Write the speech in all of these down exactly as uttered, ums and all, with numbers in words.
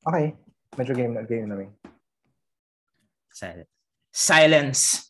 Okay. Medyo game na. Game na may. Silence. Silence.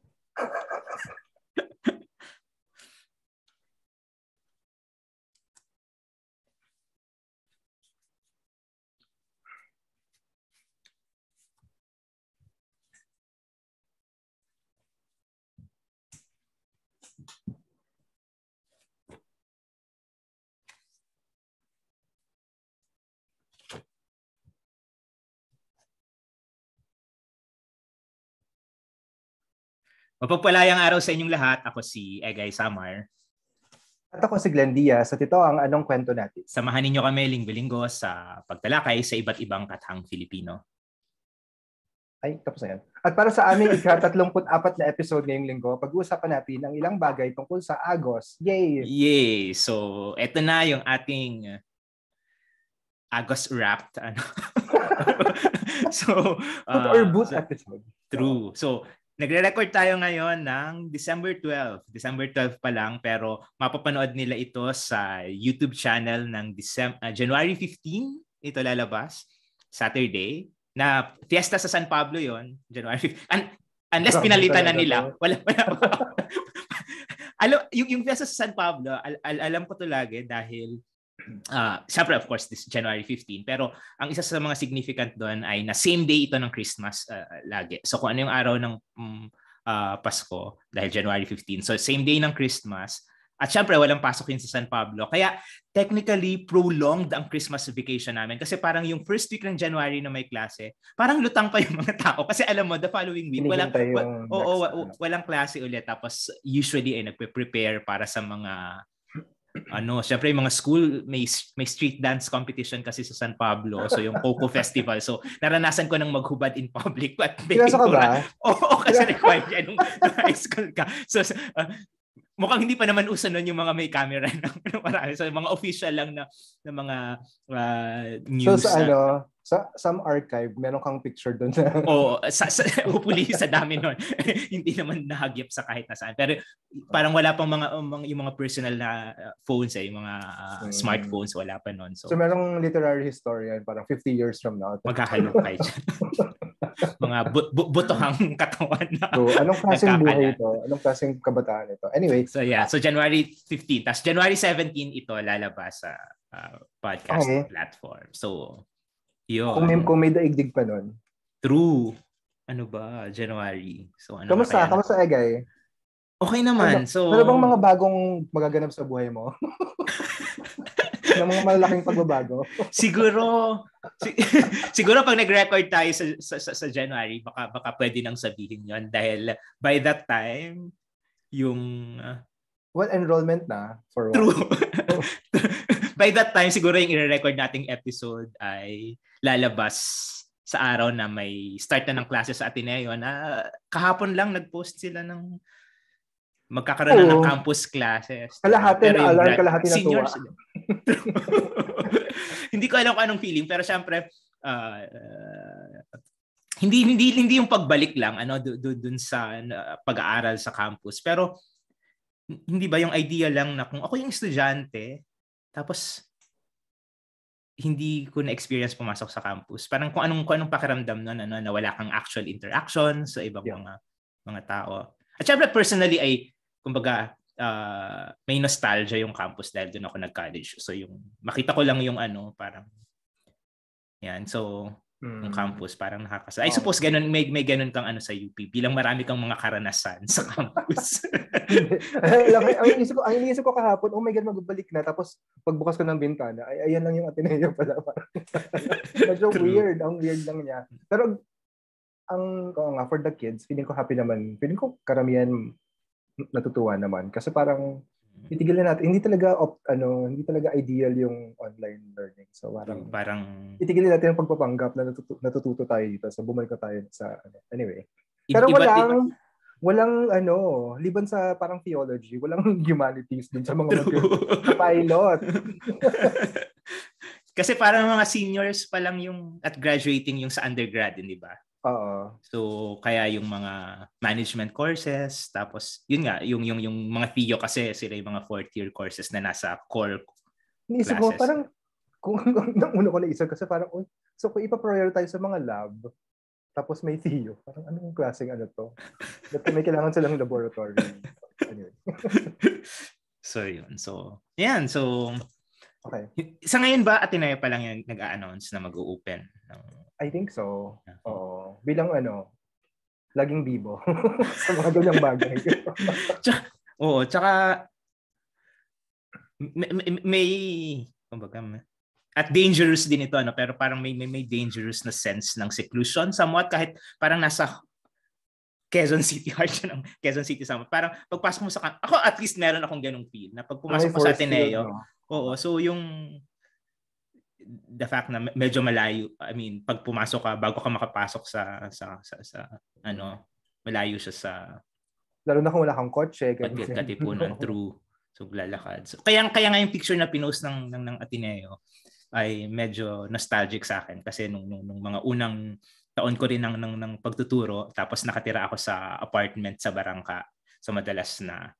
Mapagpalayang araw sa inyong lahat. Ako si Egay Samar. At ako si Glenn Diaz. At ito ang Anong Kwento Natin. Samahan ninyo kami linggo-linggo sa pagtalakay sa iba't ibang kathang Filipino. Ay, tapos na yan. At para sa aming ika-tatlumput apat na episode ngayong linggo, pag-uusapan natin ang ilang bagay tungkol sa Agos. Yay! Yay! So, eto na yung ating Agos Wrapped. Ano? so, uh, or boot so, episode. True. So, nagre-record tayo ngayon ng December twelfth. December twelfth pa lang, pero mapapanood nila ito sa YouTube channel ng December, uh, January fifteenth. Ito lalabas, Saturday. Na fiesta sa San Pablo yon, January fifteenth. Un- unless pinalitan na nila. Wala, wala. Alam, yung, yung fiesta sa San Pablo, al- al- alam ko to lagi dahil Uh, syempre, of course, this January fifteenth. Pero ang isa sa mga significant doon ay na same day ito ng Christmas uh, lagi. So kung ano yung araw ng um, uh, Pasko, dahil January fifteenth. So same day ng Christmas. At syempre, walang pasok yun sa San Pablo. Kaya technically, prolonged ang Christmas vacation namin. Kasi parang yung first week ng January na may klase, parang lutang pa yung mga tao. Kasi alam mo, the following week, walang, wa- oo, wa- walang klase ulit. Tapos usually ay nagpe-prepare para sa mga ano, syempre yung mga school may may street dance competition kasi sa San Pablo, so yung Coco Festival. So naranasan ko nang maghubad in public at Pinasa ka ba? Oo, oh, kasi required yan nung, nung high school ka. So uh, mukhang hindi pa naman uso nun yung mga may camera ng marami. So mga official lang na, na mga uh, news. So sa ano, sa some archive, meron kang picture doon na. Oo, sa, sa, hopefully sa dami nun. Hindi naman nahagip sa kahit na saan. Pero parang wala pang mga, um, yung mga personal na phones eh, yung mga uh, hmm. smartphones, wala pa nun. So, so merong literary historian, parang fifty years from now. Maghahalukay dyan. Mga bu- bu- butohang katawan na. So, anong klaseng buhay ito? Anong klaseng kabataan ito? Anyway. So yeah, so January fifteenth. Tapos January seventeenth ito lalabas sa uh, podcast okay. platform. So, yun. Kung may, kung may daigdig pa nun. True. Ano ba? January. So, ano kamusta? Kamusta, Egay? Okay naman. Ano, so, ano bang mga bagong magaganap sa buhay mo? Ng mga malaking pagbabago? siguro, si, siguro pag nag-record tayo sa, sa, sa January, baka, baka pwede nang sabihin yon dahil by that time, yung... Uh, well, enrollment na. For true. By that time, siguro yung i-record nating episode ay lalabas sa araw na may start na ng klase sa Ateneo na kahapon lang nag-post sila ng magkakaroon na ng campus classes. Kalahati na alarm, kalahati na seniors, tuwa. Hindi ko alam kung anong feeling, pero syempre, uh, uh, hindi hindi hindi yung pagbalik lang ano do, do, dun sa uh, pag-aaral sa campus. Pero hindi ba yung idea lang na kung ako yung estudyante, tapos hindi ko na-experience pumasok sa campus. Parang kung anong, kung anong pakiramdam nun, ano, na wala kang actual interaction sa ibang yeah. mga mga tao. At syempre, personally, ay, kumbaga, uh, may nostalgia yung campus dahil doon ako nag-college. So, yung, makita ko lang yung ano, parang, yan. So, mm. yung campus, parang nakakasa. I suppose, ganun, may, may ganun kang ano sa U P, bilang marami kang mga karanasan sa campus. ang inisip ko, ang inisip ko kahapon, oh my God, magbabalik na. Tapos pagbukas ko ng bintana, ay ayan lang yung Ateneo pala. Medyo weird, ang weird lang niya. Pero ang ko nga for the kids, feeling ko happy naman. Feeling ko karamihan natutuwa naman kasi parang titigil na natin. Hindi talaga op, ano, hindi talaga ideal yung online learning. So parang parang itigil natin ang pagpapanggap na natututo, natututo tayo dito. So bumalik na tayo sa ano. Anyway. Pero walang walang ano, liban sa parang theology, walang humanities dun sa mga sa pilot. Kasi parang mga seniors pa lang yung at graduating yung sa undergrad, di ba? Oo. So kaya yung mga management courses, tapos yun nga, yung yung yung mga P I O kasi sila yung mga fourth year courses na nasa core Iniisip classes. Ko, parang kung nung una ko naisip kasi parang, uy, So kung ipa-prioritize sa mga lab, tapos may Theo, parang anong klaseng ano to? Dati may kailangan silang laboratory. Anyway. So yun. So, yan. So, okay. Sa ngayon ba, Ateneo pa lang yung nag-a-announce na mag-o-open? Ng... I think so. Oo. Bilang ano, laging bibo sa mga ganyang bagay. Tsaka, oo, tsaka may, may, may kumbaga, at dangerous din ito, ano, pero parang may, may, may dangerous na sense ng seclusion somewhat, kahit parang nasa Quezon City, heart siya ng Quezon City somewhat. Parang pagpasok mo sa, ako at least meron akong ganung feel, na pag pumasok mo sa Ateneo, no? Oo, so yung the fact na medyo malayo, I mean, pag pumasok ka, bago ka makapasok sa, sa, sa, sa ano, malayo siya sa... Lalo na kung wala kang kotse. Katipunan, true. So, lalakad. So, kaya, kaya nga yung picture na pinost ng, ng, ng Ateneo ay medyo nostalgic sa akin. Kasi nung, nung, nung mga unang taon ko rin ng, ng, ng pagtuturo, tapos nakatira ako sa apartment sa Barangka. So, madalas na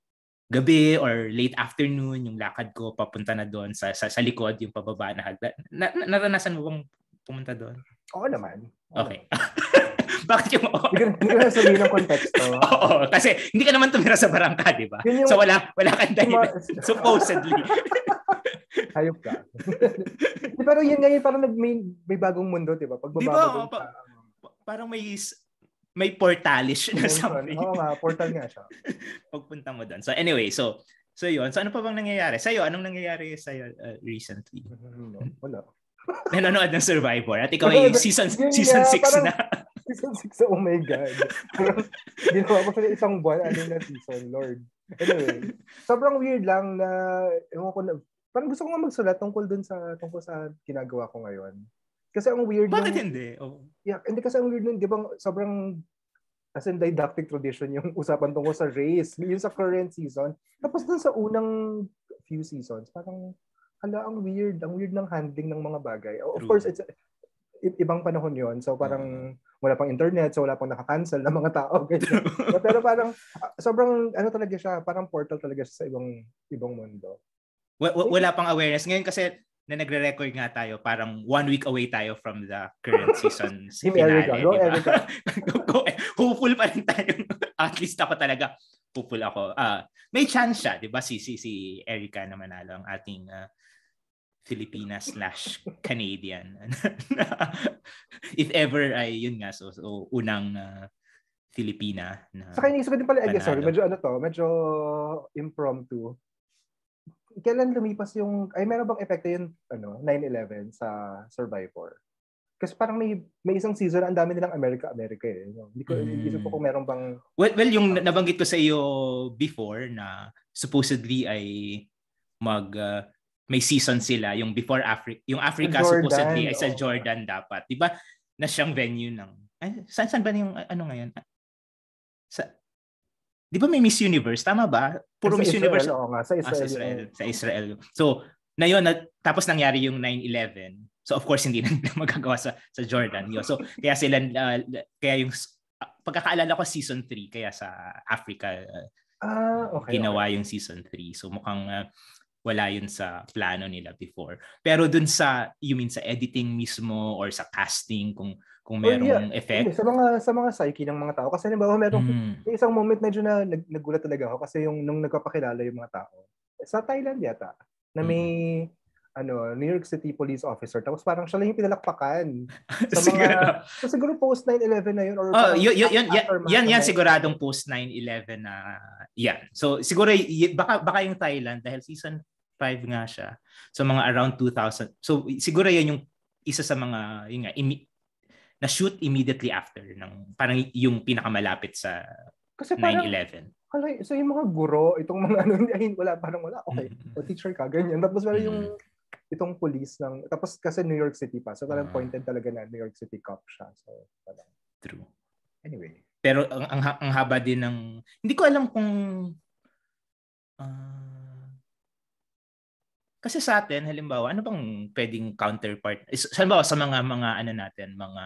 gabi or late afternoon, yung lakad ko papunta na doon sa, sa, sa likod, yung pababa na hagdan. Na, na, naranasan mo bang pumunta doon? Oo naman. Oo okay. Naman. Bakit yung... Hindi ko na sabihin ng konteksto. Oo, kasi hindi ka naman tumira sa Barangka, di ba? Yung... So wala, wala kang dahilan. Supposedly. Hayop ka. Pero yun nga yun, parang may, may bagong mundo, di ba? Pag di ba? Pa, parang may... may portalish na something. Oo nga, portal nga siya. Pagpunta mo doon. So anyway, so so yun. So ano pa bang nangyayari? Sa'yo, anong nangyayari sa'yo uh, recently? Wala. Nanonood ng Survivor. At ikaw ay season season six na. Season six, oh my God. Ginawa ko sa isang buwan, ano na season, Lord. Anyway, sobrang weird lang na, ewan ko na, parang gusto ko nga magsulat tungkol dun sa, tungkol sa ginagawa ko ngayon. Kasi ang weird Bakit yung, hindi? Oh. Yeah, hindi kasi ang weird nun, di ba sobrang as in didactic tradition yung usapan tungkol sa race, yung sa current season. Tapos dun sa unang few seasons, parang hala, ang weird, ang weird ng handling ng mga bagay. Of True. course, it's i- ibang panahon yon. So parang uh-huh. wala pang internet, so wala pang nakakancel ng mga tao. Pero parang sobrang ano talaga siya, parang portal talaga siya sa ibang ibang mundo. W- wala pang awareness. Ngayon kasi na nagre-record nga tayo, parang one week away tayo from the current season's finale. Go, diba? Go, hopeful pa rin tayo. At least ako talaga, hopeful ako. Uh, may chance siya, di ba? Si, si, si Erica na manalo, ang ating uh, Filipina slash Canadian. If ever ay, yun nga, so, so unang uh, Filipina na Saka inisip ko din pala, I guess, sorry, medyo ano to, medyo impromptu. Kailan lumipas yung, ay meron bang epekto yung ano, nine eleven sa Survivor? Kasi parang may may isang season ang dami nilang America America eh. Hindi ko hindi mm. ko kung meron bang Well, well yung uh, nabanggit ko sa iyo before na supposedly ay mag uh, may season sila yung before Africa, yung Africa Jordan, supposedly ay sa oh. Jordan dapat. 'Di ba? Na siyang venue ng ay saan saan ba yung ano ngayon? Sa Di ba may Miss Universe? Tama ba? Puro sa Miss Israel, Universe. Oo nga, sa Israel. Ah, sa Israel. Sa Israel. So, na yun, na, tapos nangyari yung nine eleven. So, of course, hindi na magagawa sa, sa Jordan. Yun. So, kaya sila, uh, kaya yung, uh, pagkakaalala ko, season three, kaya sa Africa, uh, ah, okay, ginawa okay. yung season three. So, mukhang uh, wala yun sa plano nila before. Pero dun sa, you mean sa editing mismo or sa casting, kung kung merong oh, yeah. effect? Sa mga sa mga psyche ng mga tao. Kasi halimbawa merong mm. may isang moment medyo na nag, nagulat talaga ako kasi yung nung nagpapakilala yung mga tao. Sa Thailand yata na may mm. ano New York City police officer tapos parang siya lang yung pinalakpakan sa mga so siguro post nine eleven na yun or oh, yun, yun, yun, yan, yan, yan siguradong post nine eleven na yan. So siguro y- baka baka yung Thailand dahil season five nga siya. So mga around two thousand. So siguro yan yung isa sa mga yun nga imi- na shoot immediately after ng parang yung pinakamalapit sa nine eleven. Kasi so yung mga guro, itong mga ano, ay wala, parang wala, okay, mm-hmm. o teacher ka, ganyan. Tapos wala yung mm-hmm. itong police ng, tapos kasi New York City pa, so parang uh-huh. pointed talaga na New York City cop siya. So, parang, true. Anyway. Pero ang, ang, ang haba din ng, hindi ko alam kung, uh, kasi sa atin, halimbawa, ano bang pwedeng counterpart? Halimbawa, sa mga, mga ano natin, mga,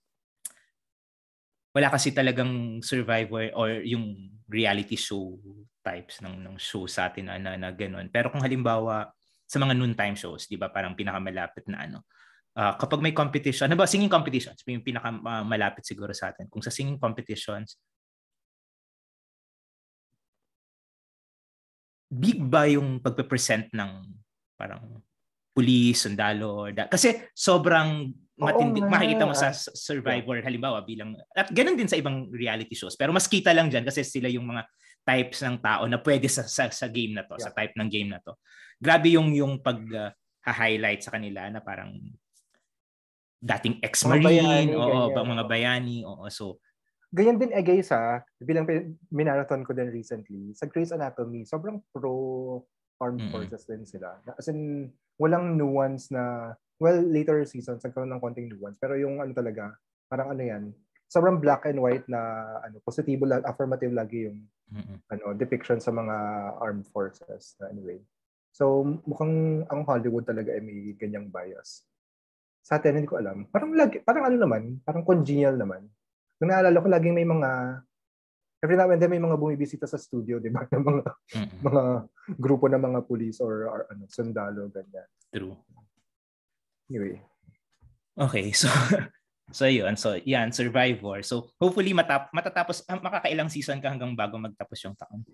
wala kasi talagang Survivor or yung reality show types ng ng show sa atin na, na, na gano'n. Pero kung halimbawa sa mga noontime shows, 'di ba, parang pinakamalapit na ano uh, kapag may competition, ano ba, singing competitions, yung pinaka uh, malapit siguro sa atin. Kung sa singing competitions, big ba yung pagpe-present ng parang police, sundalo, or da- kasi sobrang matindi, makikita mo sa Survivor, yeah. Halimbawa, bilang, at ganun din sa ibang reality shows, pero mas kita lang dyan kasi sila yung mga types ng tao na pwede sa sa, sa game na to, yeah. Sa type ng game na to. Grabe yung yung pag uh, ha-highlight sa kanila na parang dating ex-marine, o mga bayani, oo, so ganyan din eh guys ha, bilang minarathon ko din recently, sa Grey's Anatomy, sobrang pro armed mm-hmm. forces din sila. As in, walang nuance na, well, later seasons, nagkaroon ng konting nuance, pero yung ano talaga, parang ano yan, sobrang black and white na, ano, positibo, affirmative lagi yung, mm-hmm. ano, depiction sa mga armed forces. Anyway. So, mukhang ang Hollywood talaga ay may ganyang bias. Sa atin, hindi ko alam. Parang, lagi, parang ano naman, parang congenial naman. Kung naalala ko, laging may mga, every now and then may mga bumibisita sa studio, di ba? Ng mga, mm-hmm. mga grupo ng mga police or, or ano, sundalo, ganyan. True. Anyway. Okay, so, so yun. So, yan, Survivor. So, hopefully, matap matatapos, ah, makakailang season ka hanggang bago magtapos yung taon.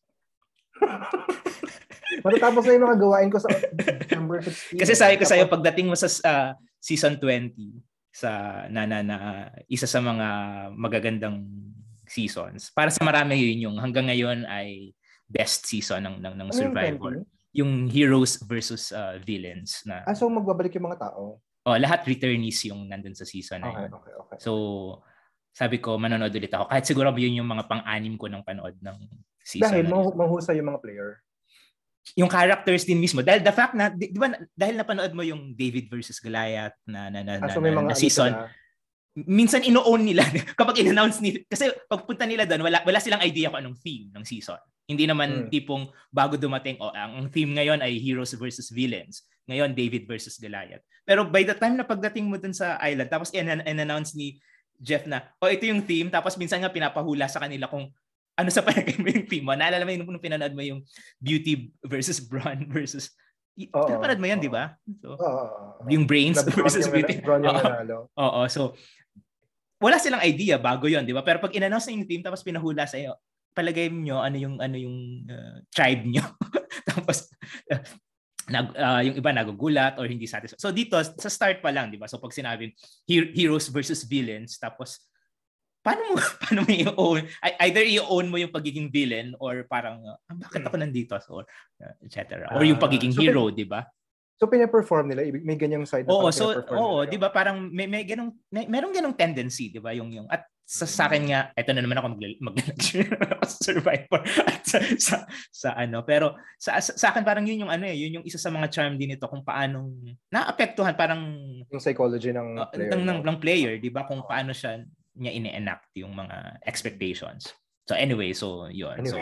Matatapos na yung mga gawain ko sa December sixteenth. Kasi sabi ko sa'yo, pagdating mo sa uh, season twenty, sa na, na, na isa sa mga magagandang seasons. Para sa marami yun yung hanggang ngayon ay best season ng ng, ng Survivor. Yung, yung heroes versus uh, villains na. Ah, so magbabalik yung mga tao? Oh, lahat returnees yung nandun sa season na okay, yun. Okay, okay. So sabi ko manonood ulit ako. Kahit siguro yun yung mga pang-anim ko ng panood ng season. Dahil mahu- mahusay yung mga player. Yung characters din mismo. Dahil the fact na, di, di ba, dahil napanood mo yung David versus Goliath na, na, na, ah, so na, na, na season, sila. Minsan ino-own nila kapag in-announce nila. Kasi pagpunta nila doon, wala, wala silang idea kung anong theme ng season. Hindi naman hmm. tipong bago dumating, oh, ang theme ngayon ay heroes versus villains. Ngayon, David versus Goliath. Pero by the time na pagdating mo doon sa island, tapos in-announce ni Jeff na, oh, ito yung theme. Tapos minsan nga pinapahula sa kanila kung ano sa palagay mo yung team mo. Naalala mo yung nung pinanood mo yung Beauty versus Brawn versus... Oh, pinapanood mo yan, oh, di ba? So, oh, yung Brains versus Beauty. Oo, oh, oh, so wala silang idea bago yon, di ba? Pero pag in-announce na yung team tapos pinahula sa iyo, palagay nyo ano yung ano yung uh, tribe nyo. Tapos uh, nag, uh, yung iba nagugulat or hindi satisfied. So dito, sa start pa lang, di ba? So pag sinabing heroes versus villains, tapos paano mo paano mo i-own, either i-own mo yung pagiging villain or parang ah, bakit ako nandito, or uh, et cetera. Or yung pagiging uh, so hero, di ba? So pina-perform nila, may ganyang side na oo, so oo, di ba parang may may ganung may merong ganung tendency, di ba, yung yung at sa, sa akin nga, eto na naman ako mag-lecture mag sa Survivor at sa, sa sa ano, pero sa, sa sa akin parang yun yung ano eh, yun yung isa sa mga charm din nito kung paano naapektuhan parang yung psychology ng uh, player, ng, ng, ng player, di ba, kung paano siya niya ine-enact yung mga expectations. So anyway, so yun. Anyway. So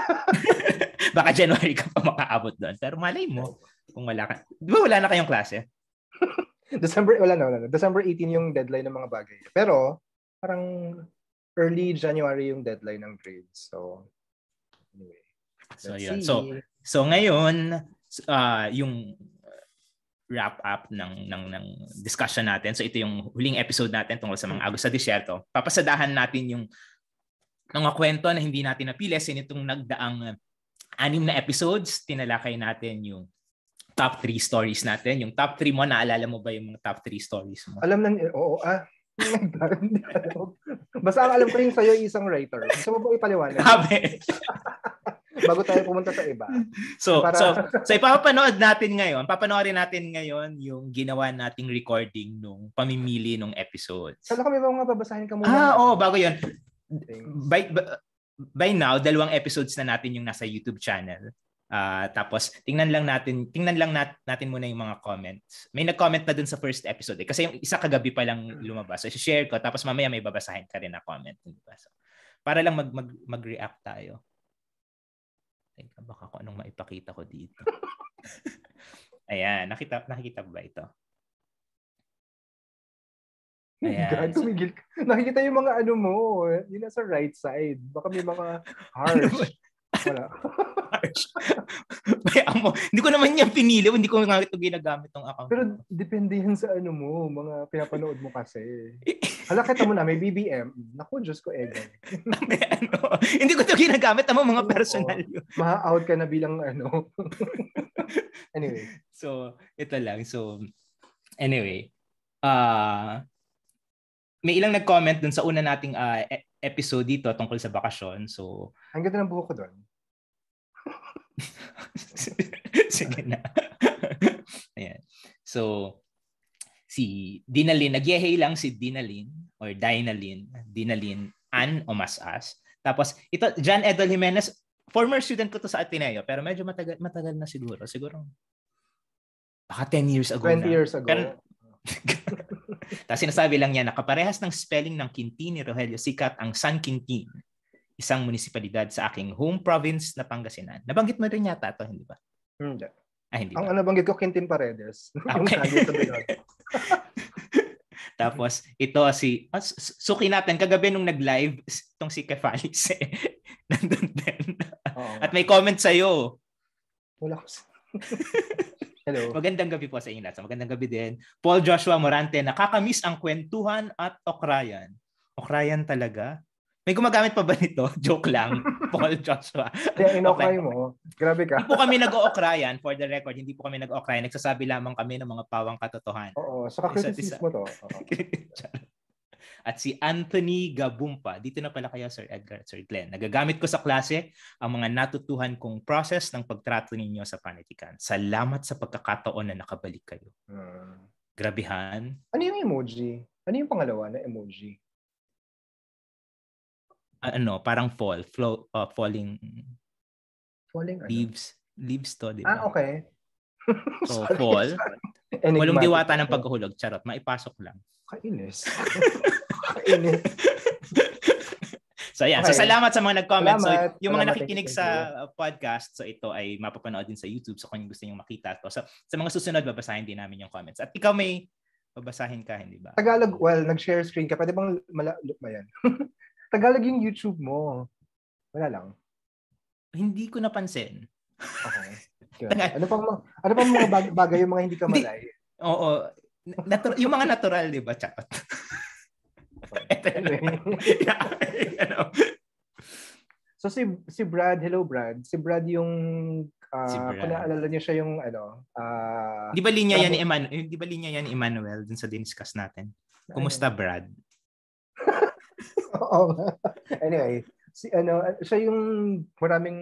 baka January ka pa makaabot doon. Pero malay mo kung wala ka. Di ba wala na kayong klase? December, wala na, wala na. December eighteenth yung deadline ng mga bagay. Pero parang early January yung deadline ng grades. So anyway. So yun. See. So so ngayon uh, yung wrap up ng ng ng discussion natin. So ito yung huling episode natin tungkol sa mga Agos sa Disyerto. Papasadahan natin yung mga kwento na hindi natin napili kasi nitong nagdaang anim na episodes. Tinalakay natin yung top three stories natin. Yung top three mo, naalala mo ba yung mga top three stories mo? Alam na, oo, ah. Basta ang alam ko yung sa'yo isang writer. Gusto mo ba ipaliwanag? Sabi. Bago tayo pumunta sa iba. So, Para... so, so ipapanood natin ngayon, papanoorin natin ngayon yung ginawa nating recording nung pamimili nung episodes. Sala kami mga babasahin ka muna. Ah, oo, oh, bago yun. By, by now, dalawang episodes na natin yung nasa YouTube channel. Uh, tapos, tingnan lang natin, tingnan lang nat, natin muna yung mga comments. May nag-comment na dun sa first episode. Eh, kasi yung isa kagabi pa lang lumabas. So, share ko. Tapos mamaya may babasahin ka rin na comment. So, para lang mag, mag, mag-react tayo. Teka, baka kung anong maipakita ko dito. Ayan, nakita, nakikita ba ito? Ayan. God, tumigil ka. Nakikita yung mga ano mo, yun nasa right side. Baka may mga harsh. Wala. Kaya mo, hindi ko naman yan pinili, hindi ko nga ito ginagamit tong account. Pero depende yan sa ano mo, mga pinapanood mo kasi. Hala, kita mo na, may B B M. Naku, Diyos ko, Egan. ano, hindi ko ito ginagamit ang mga personal yun. Ma-out ka na bilang ano. Anyway. So, ito lang. So, anyway. Uh, may ilang nag-comment dun sa una nating uh, episode dito tungkol sa bakasyon. So, ang ganda ng buhok ko doon. Sige na. Ayan. So, si Dinalyn, nagyehey lang si Dinalyn or Dinalyn, Dinalyn Ann Omasas. Tapos, ito, John Edel Jimenez, former student ko to sa Ateneo, pero medyo matagal, matagal na siguro. Siguro, baka ten years ago twenty na. years ago. Pero, tapos sinasabi lang niya, nakaparehas ng spelling ng Quintin ni Rogelio Sikat ang San Quintin, isang munisipalidad sa aking home province na Pangasinan. Nabanggit mo rin yata ito, hindi ba? Hindi. Ah, hindi ang ba? Ang nabanggit ko, Quintin Paredes. Okay. Tapos, ito si, oh, suki natin, kagabi nung nag-live, itong si Kefalis, eh, nandun din. At may comment sa'yo. Wala ko. Hello. Magandang gabi po sa inyo lahat. Magandang gabi din. Paul Joshua Morante, nakakamiss ang kwentuhan at okrayan. Okrayan talaga? May gumagamit pa ba nito? Joke lang. Paul Joshua. Kaya inokray mo. Grabe ka. Hindi po kami nag-ookrayan. For the record, hindi po kami nag-ookrayan. Nagsasabi lamang kami ng mga pawang katotohanan. Oo. Saka kritisismo to. At si Anthony Gabumpa. Dito na pala kayo, Sir Edgar at Sir Glenn. Nagagamit ko sa klase ang mga natutuhan kong process ng pagtrato ninyo sa panitikan. Salamat sa pagkakataon na nakabalik kayo. Hmm. Grabihan. Ano yung emoji? Ano yung pangalawa na emoji? Ano, parang fall, flow, uh, falling, falling leaves, ano? Leaves to, di Ah, ba? okay. So, fall. Walang diwata ng paghuhulog. Charot, maipasok lang. Kainis. Kainis. So, yan. Okay. So, salamat sa mga nag-comment. Salamat. So, yung mga salamat, nakikinig sa podcast, so ito ay mapapanood din sa YouTube. So, kung gusto nyo makita to. So, sa mga susunod, babasahin din namin yung comments. At ikaw may babasahin ka, hindi ba? Tagalog, well, nag-share screen ka. Pwede bang malalook ba yan? Tagalog yung YouTube mo. Wala lang. Hindi ko napansin. Okay. ano pang ano pang mga bag- bagay yung mga hindi ka malay? Oo. Natu- yung mga natural, di ba? Chapat. So si si Brad, hello Brad. Si Brad yung uh, si Brad. Kung naalala niyo siya yung ano, uh, di ba linya yan ni Emmanuel? Di ba linya yan ni Emmanuel dun sa diniscuss natin? Kumusta Brad? Oo. Anyway, si ano siya yung maraming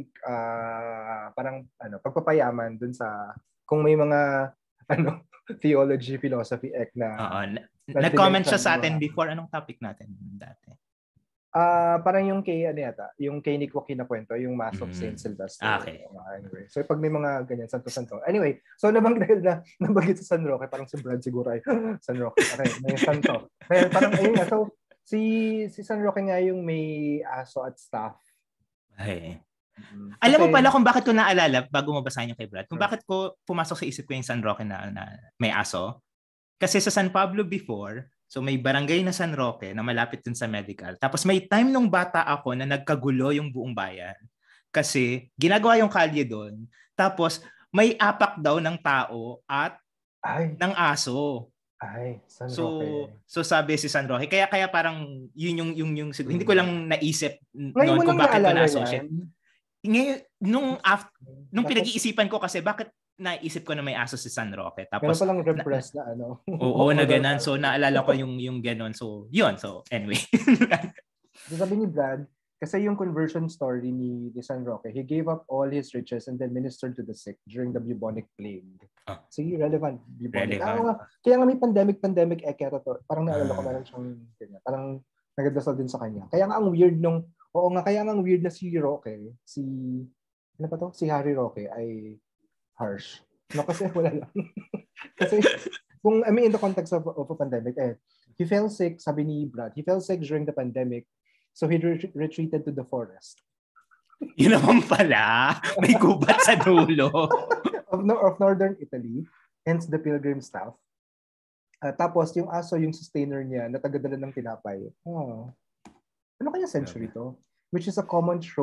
uh, parang ano pagpapayaman dun sa kung may mga ano theology, philosophy ek na. Oo. Nag-comment siya sa atin before. Anong topic natin dati? Ah, uh, parang yung kay ano yata, yung kay Nick Joaquin na kwento, yung Mass of mm. Saint Sylvester. Ah, okay. Uh, anyway, so pag may mga ganyan santo-santo. Anyway, so nabang dahil na nabanggit sa San Roque, parang si Brad siguro ay San Roque. Okay, may santo. Kaya parang ayun nga, so si si San Roque nga yung may aso at staff. Ay. Mm-hmm. Alam mo pala kung bakit ko naalala bago mabasahin yung kay Brad, kung bakit ko pumasok sa isip ko yung San Roque na, na may aso. Kasi sa San Pablo before, so may barangay na San Roque na malapit dun sa medical. Tapos may time nung bata ako na nagkagulo yung buong bayan. Kasi ginagawa yung kalye doon. Tapos may apak daw ng tao at ay, ng aso. Ay, San so, Roque. So sabi si San Roque. Kaya kaya parang yun yung yung yung, yung hindi ko lang naisip noon kung bakit ko na-associate. Yan. Ngayon, nung after, nung pinag-iisipan ko kasi bakit naisip ko na may aso si San Roque. Tapos meron palang repressed na, na ano. Oo, na ganun. So naalala ko yung yung ganun. So, yun. So, anyway. Sabi ni Brad, kasi yung conversion story ni, ni San Roque, he gave up all his riches and then ministered to the sick during the bubonic plague. Oh. Sige, relevant. Bubonic. Relevant. Ah, kaya nga may pandemic-pandemic ekera to. Parang naalala ko meron siyang ganyan. Parang nagdasal din sa kanya. Kaya nga ang weird nung, oo nga, kaya nga ang weird na si Roque, si, ano pa to? Si Harry Roque ay harsh. No, kasi wala lang. Kasi, kung, I mean, in the context of, of a pandemic, eh, he fell sick, sabi ni Brad, he fell sick during the pandemic, so he re- retreated to the forest. Yun naman pala. May gubat sa dulo. of, no, of northern Italy, hence the pilgrim staff. Uh, tapos, yung aso, yung sustainer niya, na tagadala ng tinapay. Oh. Ano kaya century to? Which is a common trope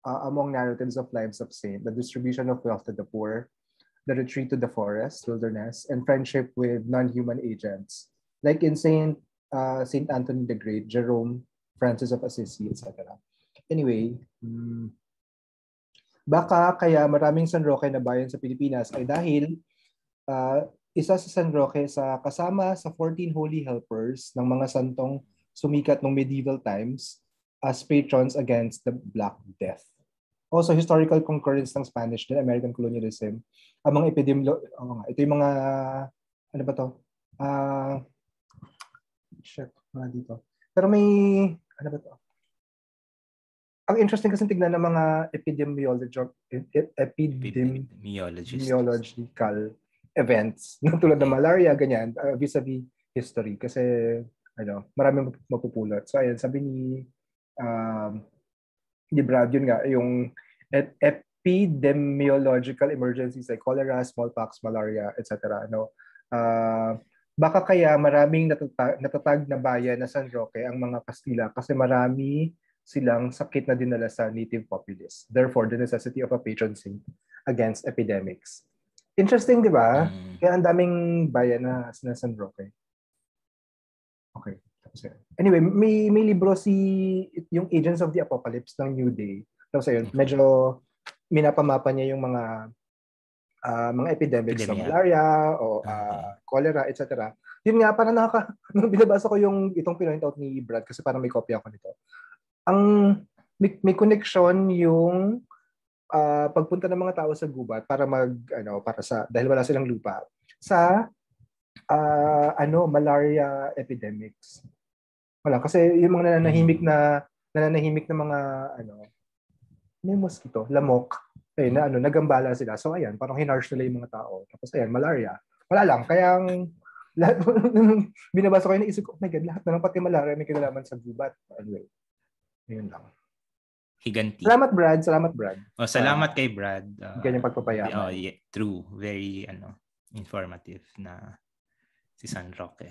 uh, among narratives of lives of saints, the distribution of wealth to the poor, the retreat to the forest, wilderness, and friendship with non-human agents. Like in Saint uh, Saint Anthony the Great, Jerome, Francis of Assisi, et cetera. Anyway, hmm, baka kaya maraming San Roque na bayan sa Pilipinas ay dahil uh, isa sa San Roque sa kasama sa fourteen holy helpers ng mga santong sumikat noong medieval times as patrons against the Black Death. Also, historical concurrence ng Spanish and American colonialism. Ang mga epidemio... Oh, ito yung mga... Ano ba to? Ah... Uh, shit. Mga dito. Pero may... Ano ba to? Ang interesting kasi tignan ng mga epidemiological epidemiological events na tulad ng malaria, ganyan, uh, vis-a-vis history. Kasi, ano, marami mapupulot. So, ayan, sabi ni um, ni Brad, yun nga, yung ep- epidemiological emergencies like cholera, smallpox, malaria, et cetera. Ano, uh, baka kaya maraming natatag, natatag na bayan na San Roque ang mga Kastila kasi marami silang sakit na dinala sa native populace. Therefore, the necessity of a patron saint against epidemics. Interesting, di ba? Mm. Kaya ang daming bayan na, na San Roque. Okay. Anyway, may may libro si yung Agents of the Apocalypse ng New Day. Tapos ayun, medyo minapamapa niya yung mga uh, mga epidemics ng malaria o uh, uh-huh. cholera, et cetera. Yun nga, parang nakaka... Nung binabasa ko yung itong pinoint out ni Brad kasi parang may copy ako nito. Ang may, may connection yung uh, pagpunta ng mga tao sa gubat para mag ano para sa dahil wala silang lupa sa uh, ano malaria epidemics. Wala kasi yung mga nananahimik na nananahimik na mga ano may mosquito, lamok, eh na ano nagambala sila. So ayan, parang hinarsh nila yung mga tao. Tapos ayan, malaria. Wala lang, kaya lahat binabasa ko yung naisip ko, oh my God, lahat na lang pati malaria may kinalaman sa gubat. Anyway, yun lang. Higanti. Salamat Brad, salamat Brad. Oh, salamat uh, kay Brad. Uh, Ganyang pagpapayaman. Oh, yeah, true, very ano, informative na si San Roque.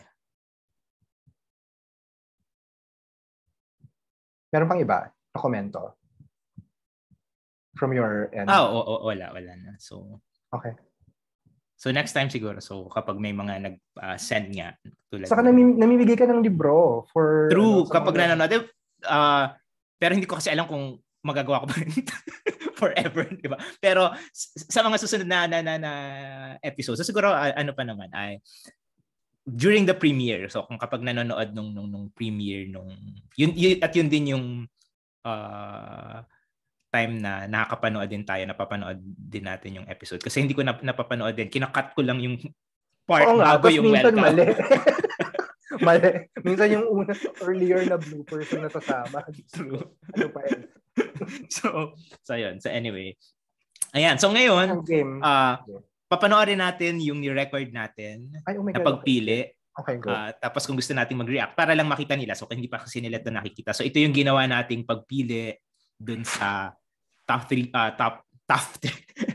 Meron pang iba na komento from your end? Ah, oh, oh, wala, wala na. So, okay. So next time siguro, so kapag may mga nag-send uh, nga. Tulad Saka namim- namimigay ka ng libro for... True, ano, kapag nanonood. Uh, pero hindi ko kasi alam kung magagawa ko ba rin forever, di ba? Pero sa mga susunod na, na, na, na episodes, so siguro uh, ano pa naman ay during the premiere. So kung kapag nanonood nung nung, nung premiere nung yun, yun at yun din yung uh, time na nakakapanood din tayo, napapanood din natin yung episode. Kasi hindi ko na, napapanood din. Kinakat ko lang yung part oo nga, bago yung welcome. Mali. Mali. Minsan yung una, earlier na bloopers yung natasama. True. Ano pa eh. so, so yun. So anyway. Ayan. So ngayon, uh, papanoorin natin yung ni-record natin Ay, oh my na God, pagpili. Okay, go. Uh, tapos kung gusto nating mag-react, para lang makita nila. So hindi pa kasi nila ito nakikita. So ito yung ginawa nating pagpili dun sa top three, uh, top, top three.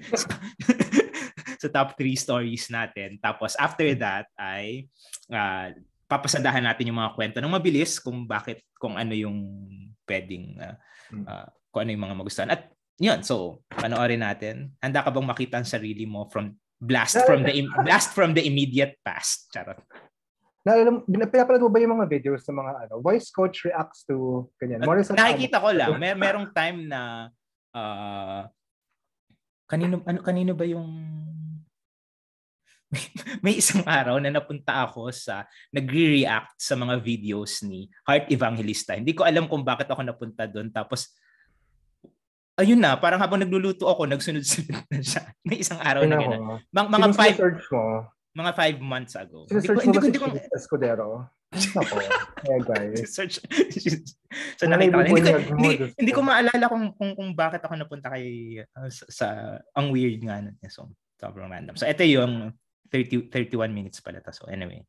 sa top three stories natin. Tapos after that ay uh, papasadahan natin yung mga kwento ng mabilis kung bakit, kung ano yung pwedeng, uh, uh, kung ano yung mga magustuhan. At yun, so, panoorin natin. Handa ka bang makita ang sarili mo from blast from the im- blast from the immediate past? Charot. Pinapanood mo ba yung mga videos ng mga ano, voice coach reacts to ganyan? More uh, nakikita ko lang. May merong time na uh, kanino ano kanino ba yung may isang araw na napunta ako sa nagre-react sa mga videos ni Heart Evangelista. Hindi ko alam kung bakit ako napunta doon. Tapos, ayun na, parang habang nagluluto ako, nagsunod-sunod na siya. May isang araw na gano'n. Mga, mga five, mga five months ago. Sinesearch mo ba si Chris Escudero? Ako. Yeah, guys. Search. So, nakita ko. Hindi ko, hindi, hindi ko maalala kung, kung, kung bakit ako napunta kay, uh, sa, sa, ang weird nga nun. So, sobrang random. So, ito yung thirty, thirty-one minutes pala to. So anyway.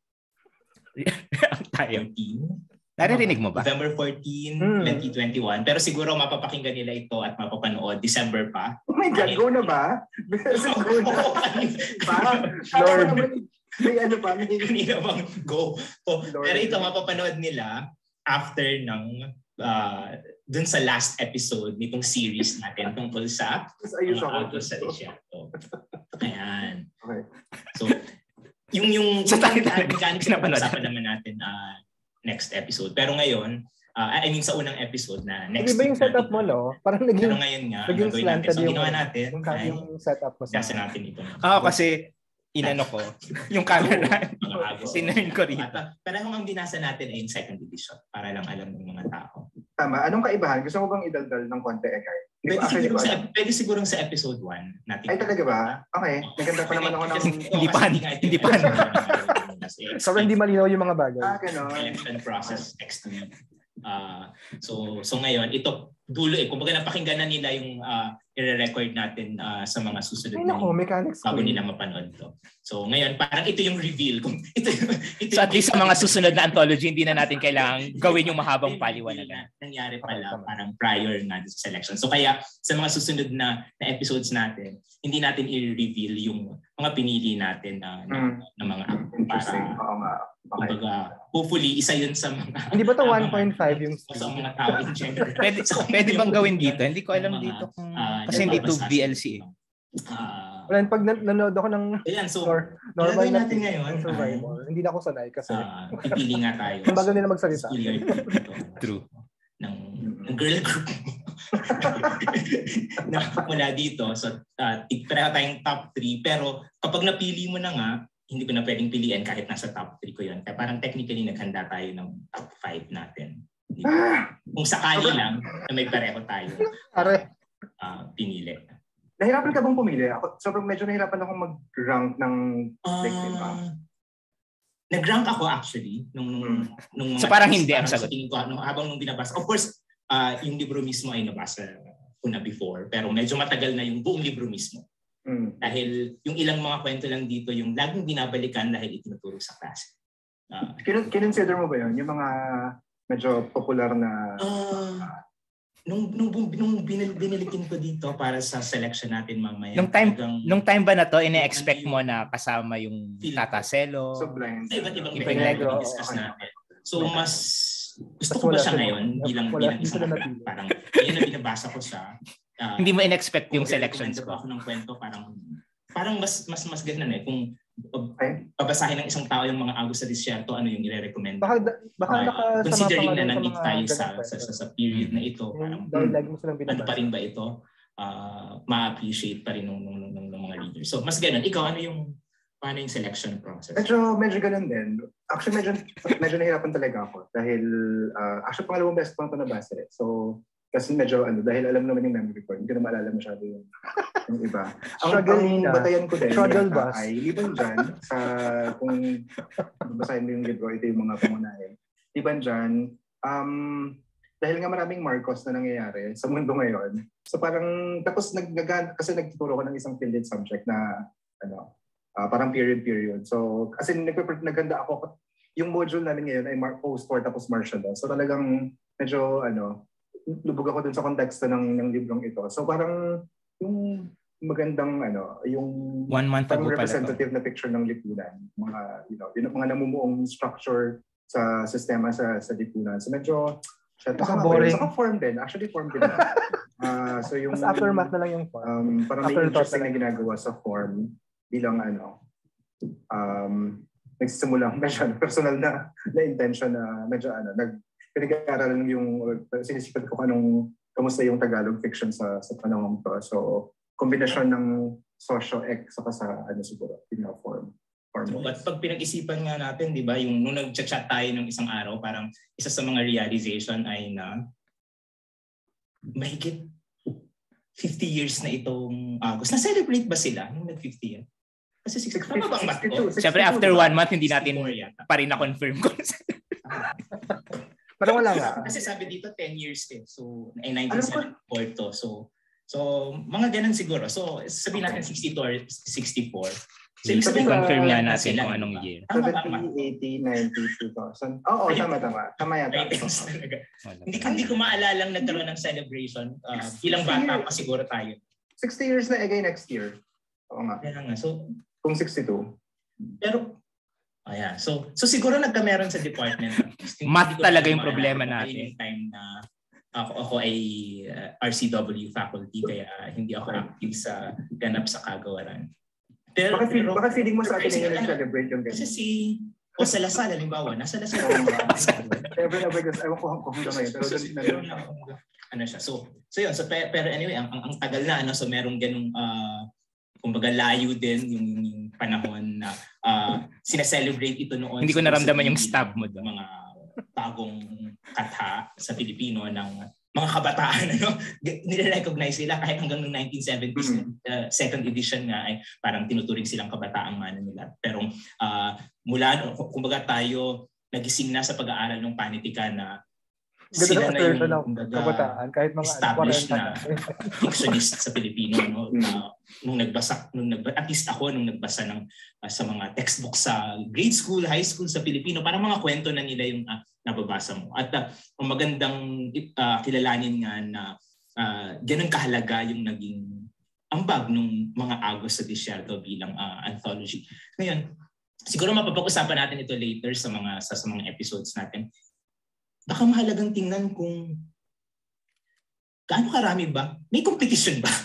Tayo. Naririnig mo ba? November fourteenth, hmm. twenty twenty-one. Pero siguro mapapakinggan nila ito at mapapanood December pa. Oh my God, go na ba? Go na ba? Lord. May ano pa? Hindi na bang go. Oh, pero ito mapapanood nila after ng uh, dun sa last episode nitong series natin tungkol sa mga Agos sa Desierto. Ayan. Okay. So, yung yung sa tayo mechanics na pag-usapan naman natin uh, next episode. Pero ngayon, uh, I mean sa unang episode na next week. Iba yung setup mo, no? Parang naging, pero ngayon nga, naging gagawin natin. So, yung, ginawa natin, yung, ay, yung setup mo sa... Kasi natin ito. Oo, kasi inano ko, yung camera, sinayin ko rin. At parang ang binasa natin ay yung second edition para lang alam ng mga tao. Tama. Anong kaibahan? Gusto mo bang idaldal ng konti, Ekay? Pwede siguro, sa, pwede siguro sa episode one natin. Ay, talaga ba? Okay. Naganda pa naman ako ng... Hindi pa, hindi pa. So, hindi malinaw yung mga bagay. Ah, gano'n. Election process next week. Uh, so so ngayon, ito dulo eh. Kumbaga napakinggan na nila yung uh, i-record natin uh, sa mga susunod na yung, mechanics bago nila mapanood to. So ngayon, parang ito yung reveal. Kung ito, ito so at least sa mga susunod na anthology, hindi na natin kailangan gawin yung mahabang paliwanagan. Nangyari pala parang prior nga sa selection. So kaya sa mga susunod na, na episodes natin, hindi natin i-reveal yung mga pinili natin uh, mm. na, na mga actor para Oo nga. Okay. Kumbaga, hopefully, isa yun sa mga... Hindi ba ito one point five yung... Sa mga tao in general. Pwede, so, pwede bang gawin dito? Hindi ko alam dito kung... Uh, kasi hindi to V L C eh. Uh, Well, pag nanood ako ng... Ayan, so, normal natin ngayon. Survivor. Uh, hindi na ako sanay kasi... Uh, pipili nga tayo. Ang bagal nila magsalita. True. Ng, ng girl group. na mula dito. So, uh, pareho tayong top three. Pero kapag napili mo na nga, hindi ko na pwedeng piliin kahit nasa top three ko yun. Kaya parang technically naghanda tayo ng top five natin. Kung sakali lang na may pareho tayo uh, pinili. Nahirapan ka bang pumili? Ako, sobrang medyo nahirapan akong mag-rank ng like, uh, diba? Nag-rank ako actually. Nung, nung, nung so parang hindi ang sagot. Ko, nung, habang nung binabasa. Of course, uh, yung libro mismo ay nabasa ko na before. Pero medyo matagal na yung buong libro mismo. Mm. Dahil yung ilang mga kwento lang dito, yung laging binabalikan dahil itinuturo sa klase. Uh, Kinonsider mo ba yun? Yung mga medyo popular na... Uh, nung nung, nung binil, binilikin ko dito para sa selection natin mamaya. Nung time, hanggang, nung time ba na to, ine-expect mo na kasama yung Tata Celo? Sublime. Iba't ibang pinag discuss natin. So mas... Gusto ko ba siya ngayon bilang, bilang isang akla? Parang yun na binabasa ko siya. Uh, hindi mo in-expect yung selections ko. Ako ng kwento parang parang mas mas mas ganda na eh kung okay. Babasahin ng isang tao yung mga Agos sa Desierto, ano yung i-recommend. Baka baka uh, naka considering na nandito tayo sa sa, sa sa period na ito, parang dahil lagi mo silang binabasa. Ano pa rin ba ito? Uh, ma-appreciate pa rin ng ng, ng, ng mga readers. So mas ganun. Ikaw ano yung paano yung selection process? Medyo medyo ganun din. Actually medyo medyo nahirapan talaga ako dahil uh, actually pangalawang beses ko na ito nabasa eh. So kasi medyo ano, dahil alam naman yung memory ko, hindi ko na maalala masyado yung, yung iba. Ang, ang batayan ko din yata, ay liban dyan, sa, kung basahin mo yung libro, ito yung mga pamunahin. Liban dyan, um, dahil nga maraming Marcos na nangyayari sa mundo ngayon, so parang, tapos nag, nag, kasi nagtuturo ko ng isang fielded subject na, ano, uh, parang period-period. So, kasi naganda ako, yung module namin ngayon ay post-war tapos martial law. So talagang medyo, ano, lubog ako dun sa konteksto ng ng librong ito. So parang yung magandang ano, yung one month ago representative na picture ng lipunan, mga you know, yung mga namumuong structure sa sistema sa sa lipunan. So medyo siya boring. Saka form din. Actually form din. uh, so yung mas aftermath na lang yung form. Um, parang may interesting na ginagawa sa form bilang ano um nagsisimula medyo personal na na intention na medyo ano nag pinag-aaralan yung, sinisipat ko anong, kamusta yung Tagalog fiction sa sa panahon to. So, kombinasyon ng socio-ec saka sa, ano siguro, you know, form. form But pag pinag-isipan nga natin, di ba, yung nung nag-chat tayo ng isang araw, parang isa sa mga realization ay na mahigit fifty years na itong Agos. Na-celebrate ba sila nung nag-fifty yan? Kasi sixty, tama bang math ko? Siyempre, after one month, hindi natin pa rin na-confirm ko. Parang wala nga. Kasi sabi dito ten years eh. So, ay nineteen seventy-four to. So, so mga ganun siguro. So, sabihin natin sixty-two or sixty-four. So, i-confirm nga natin kung anong year. seventy, eighty, ninety, two thousand. Oo, tama, tama. Tama yata. Hindi, hindi ko maalalang nagkaroon ng celebration. Uh, ilang bata pa siguro tayo. sixty years na again next year. Oo nga. Kaya nga. So, kung sixty-two. Pero, Ayan. So, so siguro nagkameron sa department. Math talaga yung problema natin. Yung time na ako, ako ay uh, R C W faculty kaya hindi ako active sa ganap sa kagawaran. Pero, baka, feel, pero, baka feeling mo sa atin pero, yung nag-celebrate yung ganyan. Kasi si o sa Lasal, halimbawa, nasa Lasal. Ever na because I want ko hanggang ngayon. Pero doon na ano siya. So, so yun. So, pero anyway, ang, ang, ang tagal na, ano, so merong ganung uh, kumbaga layo din yung, yung panahon na uh, sineselebrate ito noon. Hindi ko naramdaman yung stab mo doon. Mga bagong kata sa Pilipino ng mga kabataan, ano, nire-recognize sila kahit hanggang noong nineteen seventies, mm-hmm. uh, second edition nga ay parang tinuturing silang kabataang Manila. Pero uh, mula, kumbaga tayo nagising na sa pag-aaral ng panitika na sila na yung kumbaga, kabataan, kahit mga established na fictionist sa Pilipino. No? Uh, nung nagbasa, nung nagba, at least ako nung nagbasa ng, uh, sa mga textbook sa grade school, high school sa Pilipino, parang mga kwento na nila yung uh, nababasa mo. At uh, ang magandang uh, kilalanin nga na uh, ganun kahalaga yung naging ambag ng mga Agos sa Disyerto bilang uh, anthology. Ngayon, siguro mapapag-usapan natin ito later sa mga sa, sa mga episodes natin. Baka mahalagang tingnan kung gaano karami ba? May competition ba?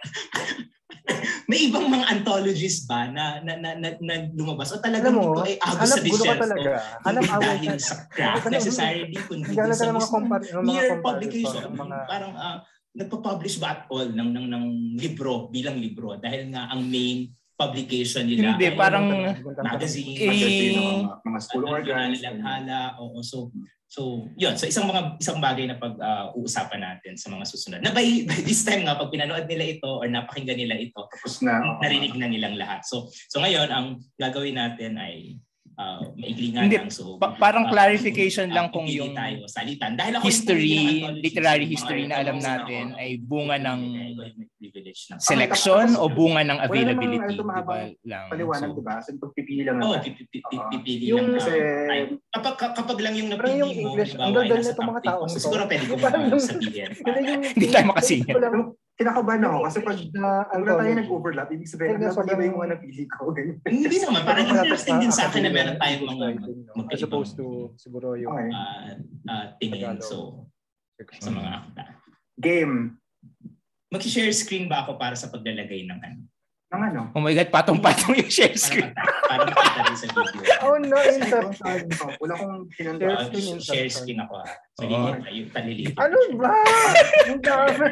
May ibang mga anthologies ba na na na, na, na lumabas? O talagang mo, ito ay Agos sa Disyerto? Hanap away dahil sa craft necessarily, kundi sa mismong mere publication. Mga... Parang uh, nagpa-publish ba at all ng, ng, ng libro bilang libro? Dahil nga ang main publication nila hindi, ay parang magazine, eh, magazine mga, mga school organs. Oo, so So, yun. So, isang mga isang bagay na pag-uusapan uh, natin sa mga susunod. Na by, by this time nga, pag pinanood nila ito or napakinggan nila ito, tapos na, narinig na nilang lahat. So, so ngayon, ang gagawin natin ay uh, maiklingan lang. So, pa- parang uh, clarification uh, lang kung yung tayo salitan. Dahil ako history, literary history na alam natin ay bunga ng selection o bunga ng availability. Diba lang? Paliwanag, diba? So, pagpipili lang Oo, pipili lang. Kapag, kapag lang yung napili yung mo, English, ang gagawin na itong mga taong so, siguro pwede ko mga sabihin. Hindi tayo makasingit. Kinakabahan ako kasi pag wala tayo nag-overlap, ibig sabihin, napag-iba yung mga napili ko. Hindi naman, parang interesting din sa akin na meron tayong mga magkaibang. As opposed to siguro yung tingin so sa mga akta. Game. Mag-share screen ba ako para sa paglalagay ng ano? Ng ano? Oh my God, patong-patong yung share screen. Para makita rin sa video. Oh no, inception. Wala kong share screen. Share screen ako. So, oh. Yung talilito. Ano ba? Ang dami.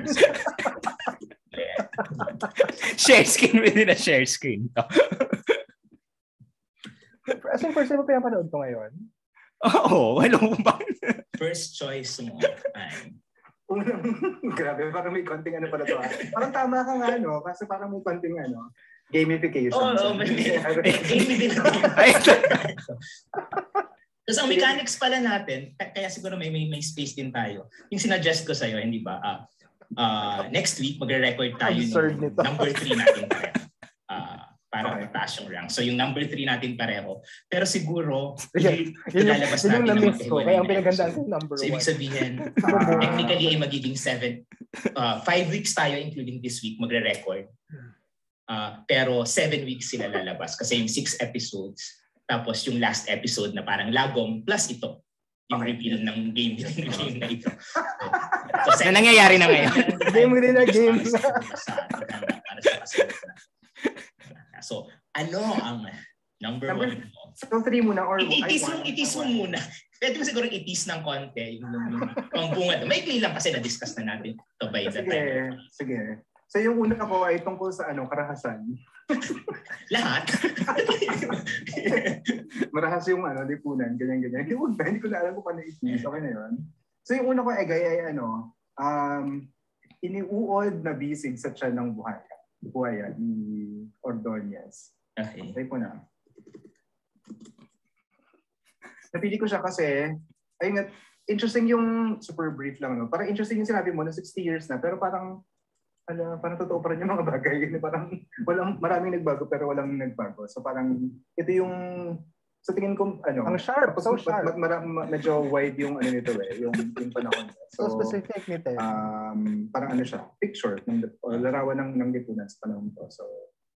Share screen within a share screen. As in, first time mo pinapanood ko ngayon? Oo, wala mo ba? First choice mo ay unang, grabe, parang may konting ano pala to. Parang tama ka nga, no? Kasi parang may konting ano, gamification. Oo, oh, oh, may gamification. Tapos ang mechanics pala natin, kaya siguro may, may, may space din tayo. Yung sinuggest ko sa'yo, hindi ba? Uh, uh, next week, magre-record tayo ng number three natin pareho. Uh, para okay. Mataas yung rank. So yung number three natin pareho. Pero siguro, yun, ilalabas yun, natin yung na-miss ko. Kaya ang pinagandaan ko number so, one. So ibig sabihin, technically ay magiging seven. Uh, five weeks tayo including this week magre-record. Uh, pero seven weeks sila lalabas. Kasi yung six episodes. Tapos yung last episode na parang lagom plus ito. Yung okay. Reveal ng game, yung game na ito. So, so na nangyayari na ngayon. Game rin na game. Para sa kasunod na. So, ano ang number, number one mo? So, three muna or itis mo, itis mo muna. Pwede mo siguro itis ng konti. Yung, yung, yung bunga. May ikli lang kasi na-discuss na natin to by the sige, time. Sige. So, yung una ko ay tungkol sa ano, karahasan. Lahat? Marahas yung ano, lipunan, ganyan-ganyan. Hindi, huwag na, hindi ko na alam kung paano itis. Okay na yun. So, yung una ko ay ay ano, um, iniuod na bisig sa tiyan ng buhay. Buhaya ni Ordonez. Okay. Okay po na. Napili ko siya kasi, ayun nga, interesting yung super brief lang, no? Parang interesting yung sinabi mo na sixty years na, pero parang, ala, parang totoo pa rin yung mga bagay. Parang walang, maraming nagbago pero walang nagbago. So parang, ito yung, sa tingin ko, ano, ang sharp, so sharp. Mat, mat, mat, medyo wide yung ano nito eh, yung, yung panahon. So, so specific nito. Um, parang ano siya, picture, ng, o larawan ng, ng lipunan sa panahon to. So,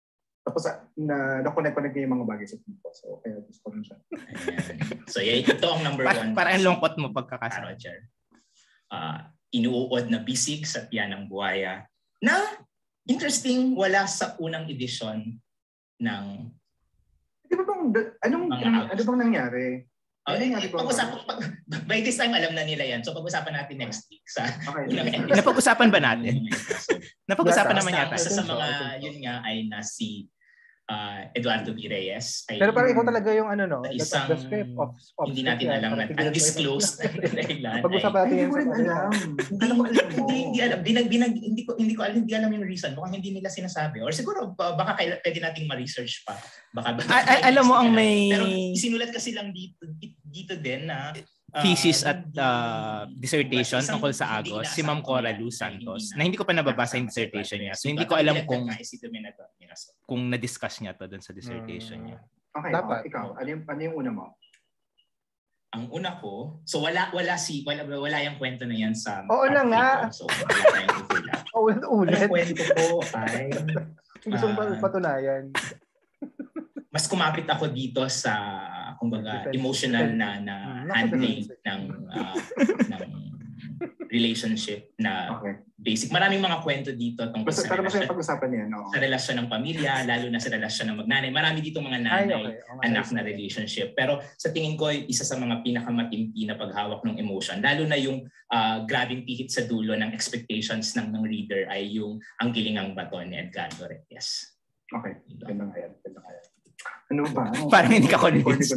Tapos na na-connect-connect niya yung mga bagay sa tipo. So, kaya gusto ko rin siya. So, yeah, ito ang number Pa- one. Parang lungkot mo pagkakasama. Roger. Uh, inuuod na bisig sa tiyan ng buhaya na interesting, wala sa unang edisyon ng Di ba bang, anong, Mga ano bang nangyari? Oh, eh, pag-usapan, pag, by this time alam na nila yan. So pag-usapan natin next week sa Okay. Napag-usapan ba natin? Napag-usapan Yata. naman yata. Isa sa mga yun nga ay na si uh, Eduardo V. Reyes. Ay, Pero parang ikaw talaga yung ano no, isang the script of, of hindi natin alam na undisclosed dahilan. Pag-usapan natin Hindi ko rin yan sa alam. Hindi ko alam, hindi, hindi alam, binag, binag, hindi ko hindi ko alam, hindi alam yung reason. Mukhang hindi nila sinasabi. Or siguro baka kailan pwede nating ma-research pa. Baka, baka Ay, alam mo ang may pero isinulat kasi lang dito dito din na uh, thesis at uh, dissertation isang, tungkol sa Agos, si Ma'am Cora Luz Santos, na hindi ko pa nababasa yung dissertation niya. So hindi ko alam kung kung na-discuss niya to doon sa dissertation niya. Okay, Dapat. Oh, ikaw, ano yung, ano yung una mo? Ang una ko, so wala wala si wala wala yung kwento na yan sa Oo na nga. So wala tayong tutulak. Ulit-ulit. Ang kwento ko ay Gusto uh, patunayan. mas kumapit ako dito sa kumbaga emotional na na handling ng uh, ng relationship na Okay. basic. Maraming mga kwento dito tungkol Basta, sa pero mas relasyon, pag-usapan yan. No? sa relasyon ng pamilya, lalo na sa relasyon ng magnanay. Marami dito mga nanay, Ay, okay. Okay. anak na relationship. Pero sa tingin ko, isa sa mga pinakamatimpi na paghawak ng emotion, lalo na yung uh, grabing pihit sa dulo ng expectations ng, ng reader ay yung Ang Gilingang Bato ni Edgardo Reyes. Okay. Ganda nga yan. Ganda nga yan. Ano ba? Parang hindi ka convinced.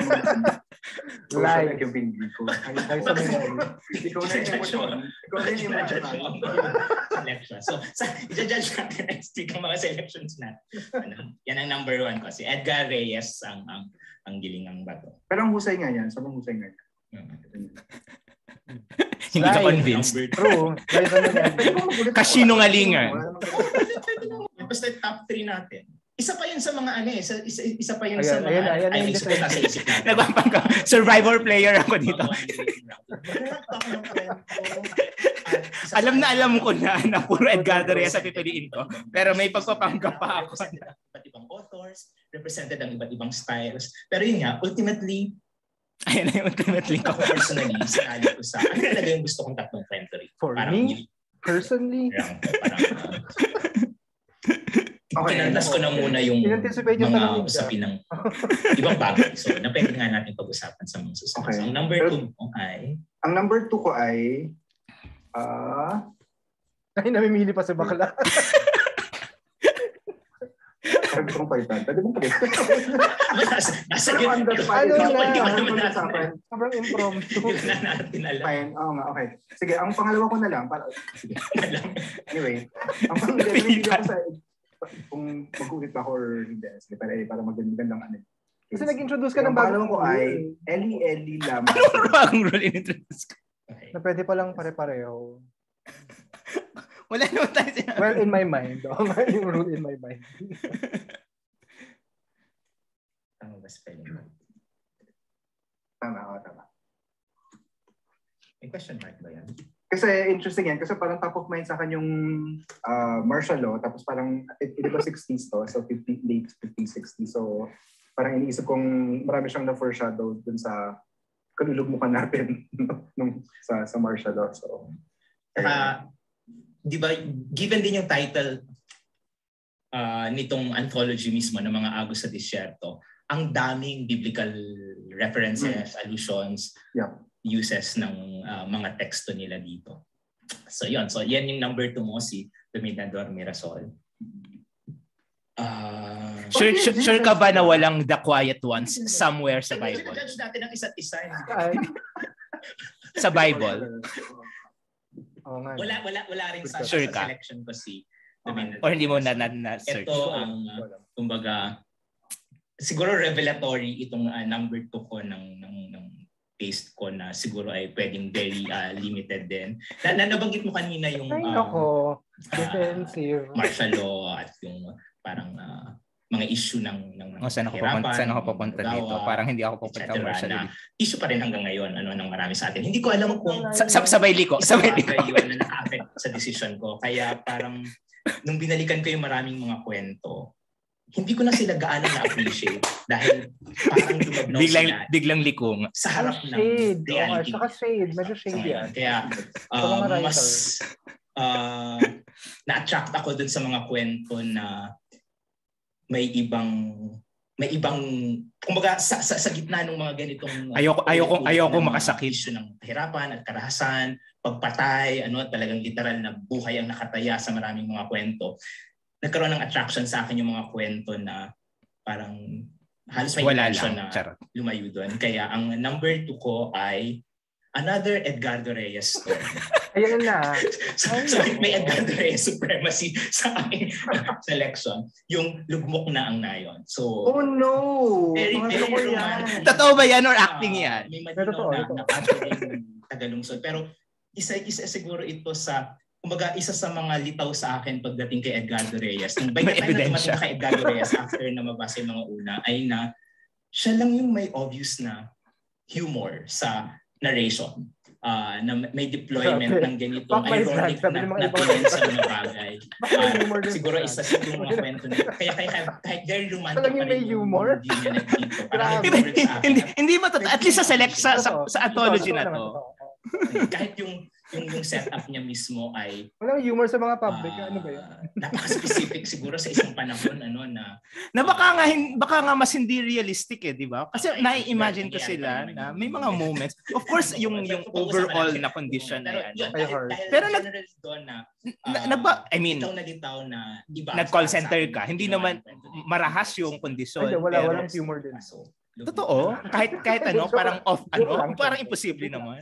Live. Yung binili ko. Ay, sa mga Ikaw na yung emotion. Ikaw na yung emotion. Selection. So, sa, i-judge natin next week ang mga selections natin. Ano, yan ang number one ko. Si Edgar Reyes ang ang, ang Gilingang Bato. Pero ang husay nga yan. Sobrang husay nga yan. Hindi ka convinced. True. Live na yan. Kasinungalingan. Basta top three natin. Isa pa yun sa mga ano eh. Isa, isa, isa pa yun Ayan, sa mga ayan, ayan, ay, ayan, isip ko nasa isip natin. Nagpapang ka. Survivor player ako dito. Alam na alam ko na na puro Edgardo Reyes sa pipiliin ko. Pero may pagpapanggap pa ako. Iba't ibang authors, represented ang iba't ibang styles. Pero yun nga, ultimately, Ayun na yung ultimately ko. ako personally, sinali ko sa, ano talaga yung gusto kong tatlong kwento rin. For Parang, me, personally, parang, parang, Okay. kinandas ko na muna yung in-anticipate yung mga tanongin usapin ng ibang bagay. So, na pwede nga natin pag-usapan sa mga susunod. Okay. So, ang number Pero, two mo ay... Ang number two ko ay ah ay namimili pa sa bakla. Sabi ko palitan. Pwede mong palitan. nasa, nasa Pero yun. on the spot, Ano ikaw, na? hindi ko Ano naman na? nasapan. Sobrang impromptu. Yun na natin alam. Fine. Oo nga, okay. Sige, ang pangalawa ko na lang. Para, sige. Alam. Anyway, ang pangalawa ko sa kung mag-ulit ba ako or hindi. Sige, para, para magandang ano. Kasi nag-introduce ka Ang ng pangalawa ko bagong ay rule Eli Eli Lam. Ano ba ang rule in-introduce ko? Okay. na pwede palang pare-pareho. Wala naman tayo sinabi. Well, in my mind. Oo nga, yung rule in my mind. Tama ba spelling? Tama, oo, tama. May question mark ba yan? Kasi interesting yan. Kasi parang top of mind sa akin yung uh, martial law. Tapos parang, hindi ba sixties to? So, fifty, late fifties, sixties. So, parang iniisip kong marami siyang na-foreshadow dun sa kalulugmukan natin nung, sa, sa martial law. So, Uh, di ba, given din yung title uh, nitong anthology mismo ng mga Agos sa Disyerto, ang daming biblical references, mm. allusions, yeah. uses ng uh, mga teksto nila dito. So yun, so yan yung number two mo, si Dominador Mirasol. Uh, Sure, sure, sure ka ba na walang the quiet ones somewhere sa Bible? Judge natin ang isa't isa. Ay, Sa Bible? oo nga. Wala, wala, wala rin sa, Sure sa ka? selection ko si Dominador. Or hindi mo na, na, na search? Ito ang, uh, kumbaga, siguro revelatory itong uh, number two ko ng, ng, ng taste ko na siguro ay pwedeng very uh, limited din. Na, na nabanggit mo kanina yung Ay, um, ako. uh, Defensive. martial law at yung parang uh, mga issue ng ng O, saan ako pupunta, saan ako pupunta dito? Parang hindi ako pupunta martial na law. issue pa rin hanggang ngayon ano ng marami sa atin. Hindi ko alam kung Sa, sa, sabay liko. Sabay liko. yun na naka-affect sa decision ko. Kaya parang nung binalikan ko yung maraming mga kwento hindi ko na sila gaano na-appreciate dahil parang lumabnaw biglang, sila biglang likong. sa harap ng shade. reality. Oo, saka shade. Medyo shade So, yan. kaya uh, mas uh, na-attract ako dun sa mga kwento na may ibang may ibang kumbaga sa, sa, sa gitna ng mga ganitong ayoko ayoko ayoko makasakit issue ng kahirapan at karahasan, pagpatay, ano, talagang literal na buhay ang nakataya sa maraming mga kwento. Nagkaroon ng attraction sa akin yung mga kwento na parang halos may wala intention lang. na Charot. lumayo doon. Kaya ang number two ko ay another Edgardo Reyes story. Ayan na. so, so may Edgardo Reyes supremacy sa aking selection. Yung lugmok na ang nayon. So, Oh no! very, Mga very totoo yan. romantic. Totoo ba yan or acting yan? Uh, may Pero malinaw totoo, na, totoo. na pattern ng Tagalungsod. Pero isa, isa siguro ito sa kumbaga, isa sa mga litaw sa akin pagdating kay Edgardo Reyes. By the time na tumating kay Edgardo Reyes after na mabasa yung mga una, ay na siya lang yung may obvious na humor sa narration. Uh, na may deployment okay. ng ganitong ironic na, na tuloy sa mga bagay. Uh, siguro isa sa yung mga kwento na kaya kahit, kahit very romantic pa rin yung movie niya na dito. Hindi, hindi ba totoo? At least sa select sa, sa, sa anthology na to. Kahit yung yung yung setup niya mismo ay walang humor sa mga public. Uh, ano ba yan? Napaka-specific siguro sa isang panahon ano na na baka nga baka nga mas hindi realistic eh, di ba? Kasi okay, nai-imagine ko sila na may mga moments. Of course, yung yung overall na condition na yan. Pero nag doon na nagba I mean, itaw na litaw na iba. Nag-call center ka. Hindi naman marahas yung kondisyon. Wala walang humor din. Totoo. Kahit kahit ano, parang off ano, parang imposible naman.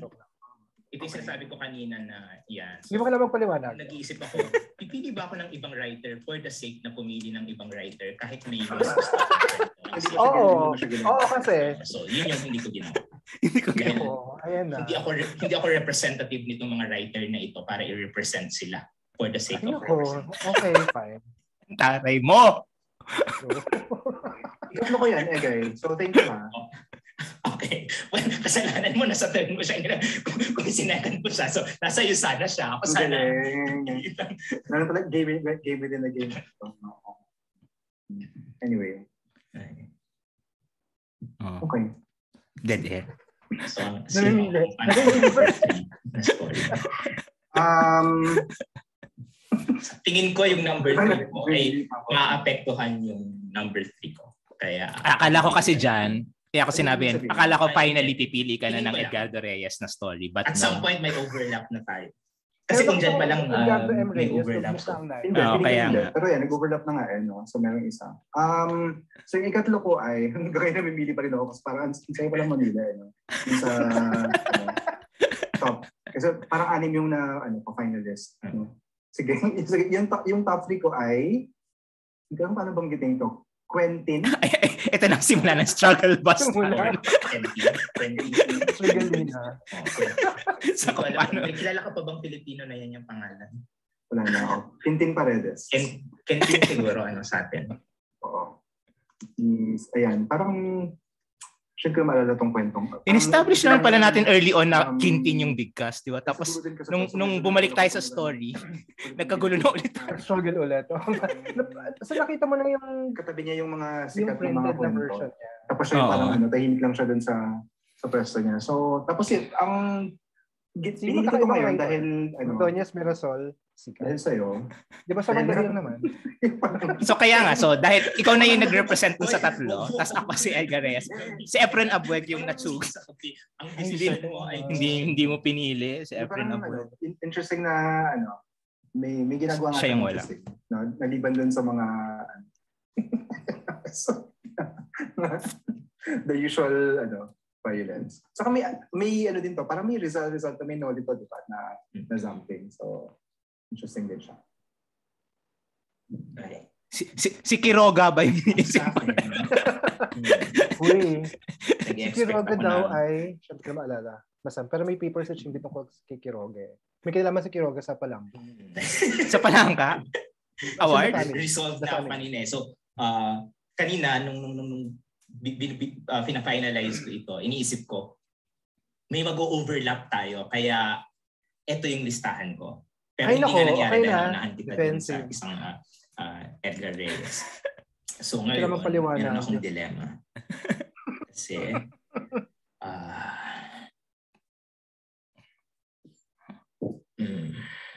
Ito yung sinasabi ko kanina na yan. Hindi mo kailangan magpaliwanag. Nag-iisip ako, pipili ba ako ng ibang writer for the sake na pumili ng ibang writer kahit may mas gusto ako. Oo. Oo kasi. So, yun yung hindi ko ginawa. Hindi ko ginawa. Ayan na. Hindi ako, hindi ako representative nitong mga writer na ito para i-represent sila for the sake Ay, of ako. representation. Okay, fine. Taray mo! Ikatlo ko yan, eh guys. So, thank you ha. Okay. Well, kasalanan mo, nasa turn mo siya. Kung, kung sinecond mo siya. So, nasa iyo sana siya. Ako sana. Ano talaga, game, game within the game. Anyway. Oh. Okay. Dead air. So, sino ang number three na story? Um, tingin ko yung number three ko ay maapektuhan yung number three ko. Kaya, akala ko kasi dyan, kaya ako sinabi yan, akala ko finally pipili ka na ng Edgardo Reyes na story. But at no. some point may overlap na tayo. Kasi kung dyan pa lang uh, may overlap. So. Hindi, oh, hindi, kaya hindi. Pero yan, nag-overlap na nga eh. No? So merong isa. Um, so yung ikatlo ko ay, hanggang na namimili pa rin ako kasi parang sa'yo pa lang mamili. Eh, no? Yung sa ano, top. Kasi parang anim yung na ano, pa-finalist. No? Sige, yung, yung top three ko ay, hanggang paano banggitin to? Quentin. Ito na simula ng struggle bus. Quentin. Quentin. Sa kung paano. May kilala ka pa bang Pilipino na yan yung pangalan? Wala na ako. Quentin Paredes. Ken, Quentin siguro ano sa atin. Oo. Is, ayan, parang siyempre ko maalala tong kwentong. In-establish naman pala natin early on na um, Quintin yung big cast, di ba? Tapos nung nung bumalik tayo sa story, nagkagulo na ulit. Struggle ulit. So nakita mo na yung katabi niya yung mga sikat yung na mga kwento. version niya. Tapos siya parang ano, tahimik lang siya dun sa sa pwesto niya. So tapos yun, ang pinili ko ngayon dahil ano, Antonias Mirasol, sikat. Dahil sa'yo. Di ba sa Mandaluyong naman? So kaya nga, so dahil ikaw na yung nag-represent dun sa tatlo, tas ako si Edgar Reyes, si Efren Abueg yung na-choose. Ang decision mo ay hindi hindi mo pinili si Efren Abueg. Interesting na ano, may may ginagawa nga siya yung wala. No, naliban dun sa mga so, the usual ano violence. Saka may may ano din to, parang may result result may no dito diba na na something. So interesting din siya. Okay. Si, si, si Quiroga ba yung inisip mo? Uy. Si Quiroga daw ay, syempre ko maalala. Basta, pero may paper search hindi tungkol kay Quiroga. May kilalaman si Quiroga sa Palangka. Sa Palangka? Award? Resolved na kanina eh. So, uh, kanina, nung, nung, nung, nung uh, pina-finalize ko ito, iniisip ko, may mag-overlap tayo. Kaya, ito yung listahan ko. Pero ay, hindi nako, na nangyari okay dahil na. naanti ka din sa isang uh, uh, Edgar Reyes. So ngayon, meron akong dilemma. Kasi, ah, uh, mm.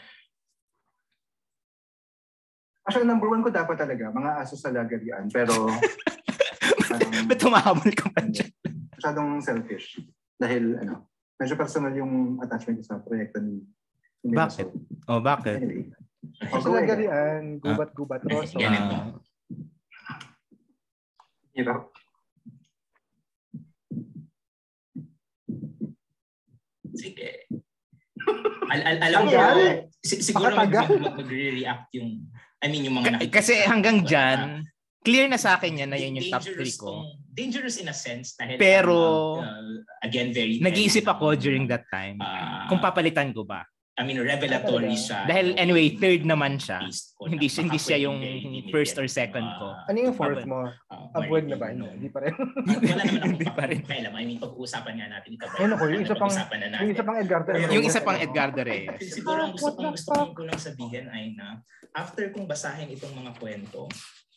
Actually, number one ko dapat talaga, mga aso sa lagarian. Pero, um, ba't tumahabol ka pa dyan? Masyadong selfish. Dahil, ano, medyo personal yung attachment sa proyekto ni Bakit? Oh, bakit? Anyway. Sa lagarian, gubat-gubat, roso. Ganito. Hirap. Sige. Al al alam mo, siguro mag- mag-react yung, I mean, yung mga nakikita. Kasi hanggang dyan, clear na sa akin yan na yun yung top three ko. Dangerous in a sense. Dahil, pero, uh, again, very... nag-iisip ako during that time uh, kung papalitan ko ba. I mean, revelatory siya. Dahil anyway, third naman siya. Hindi, hindi siya yung first or second ko. Uh, ano yung fourth mo? Uh, Avoid na ba? Hindi pa rin. Wala naman ako pakailam. I mean, pag-uusapan nga natin ito. Ayun ako, yung isa pang, yung isa pang Edgardo Reyes. Yung isa pang Edgardo Reyes. Siguro ang gusto kong gusto kong lang sabihin ay na after kong basahin itong mga kwento,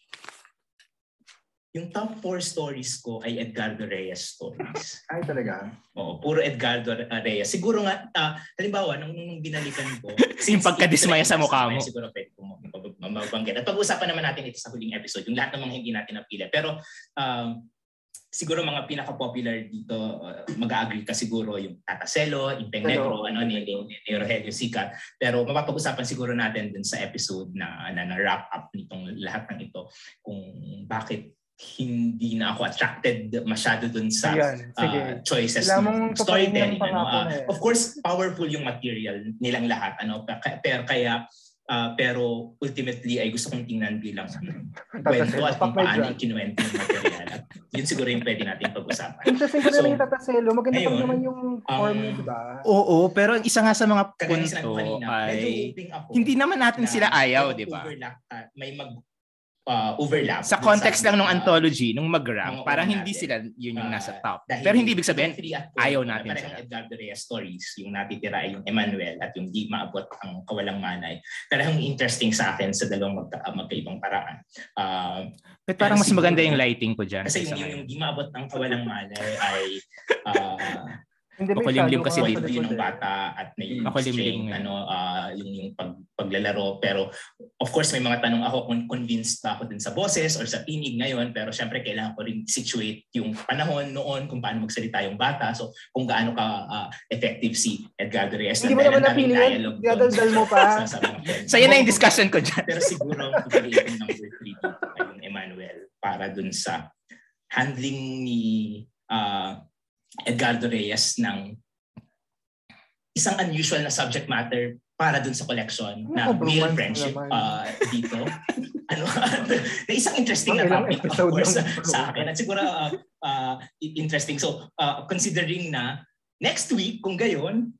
yung top four stories ko ay Edgardo Reyes stories. Ay, talaga? Oo, puro Edgardo Reyes. Siguro nga, uh, halimbawa, nung, nung binalikan ko, yung pagkadismaya sa mukha mo. Siguro pwede ko mabanggit. At pag-usapan naman natin ito sa huling episode, yung lahat ng mga hindi natin napila. Pero um, siguro mga pinaka-popular dito, uh, mag-agree ka siguro yung Tata Celo, yung Peng Negro, ano, ni, ni, ni Rogelio Sicat. Pero mapapag-usapan siguro natin dun sa episode na, na, na wrap up nitong lahat ng ito kung bakit hindi na ako attracted masyado dun sa Ayan, uh, choices ng storytelling. Ano? Uh, of course, powerful yung material nilang lahat. Ano? Pero kaya, uh, pero ultimately ay gusto kong tingnan bilang kwento at kung paano ikinuwento yung material. At yun siguro yung pwede natin pag-usapan. Interesting ko so, naman yung Tata Celo. Maganda pa naman yung form um, diba? Oo, pero isa nga sa mga punto ay hindi naman natin na, sila ayaw, di ba? Uh, may mag Uh, overlap. Sa context lang ng uh, anthology, nung mag-rank, parang hindi natin. Sila yun yung nasa top. Uh, Pero hindi ibig sabihin, ayaw natin sila. Parang Edgardo Reyes stories, yung natitira ay yung Emmanuel at yung di maabot ang Kawalang Malay. Parang interesting sa akin sa dalawang magka, magkaibang paraan. Uh, But parang mas maganda yung lighting ko dyan. Kasi yung, yung, yung di maabot ang Kawalang Malay ay uh, Makulimlim kasi dito yung bata at may strain, ano, uh, yung, yung pag, paglalaro. Pero of course may mga tanong ako kung convinced pa ako dun sa boses or sa tinig ngayon. Pero syempre kailangan ko rin situate yung panahon noon kung paano magsalita yung bata. So kung gaano ka uh, effective si Edgardo Reyes. Hindi mo naman napili yun. Dadaldal mo pa. Sa, sa so yun na yung discussion ko dyan. Pero siguro ang pipiliin ng number three dito ay yung Emmanuel para dun sa handling ni uh, Edgardo Reyes ng isang unusual na subject matter para dun sa collection na male friendship uh, dito. Ano, na isang interesting na topic of course sa, sa akin. At siguro uh, uh, interesting. So, uh, considering na next week, kung gayon,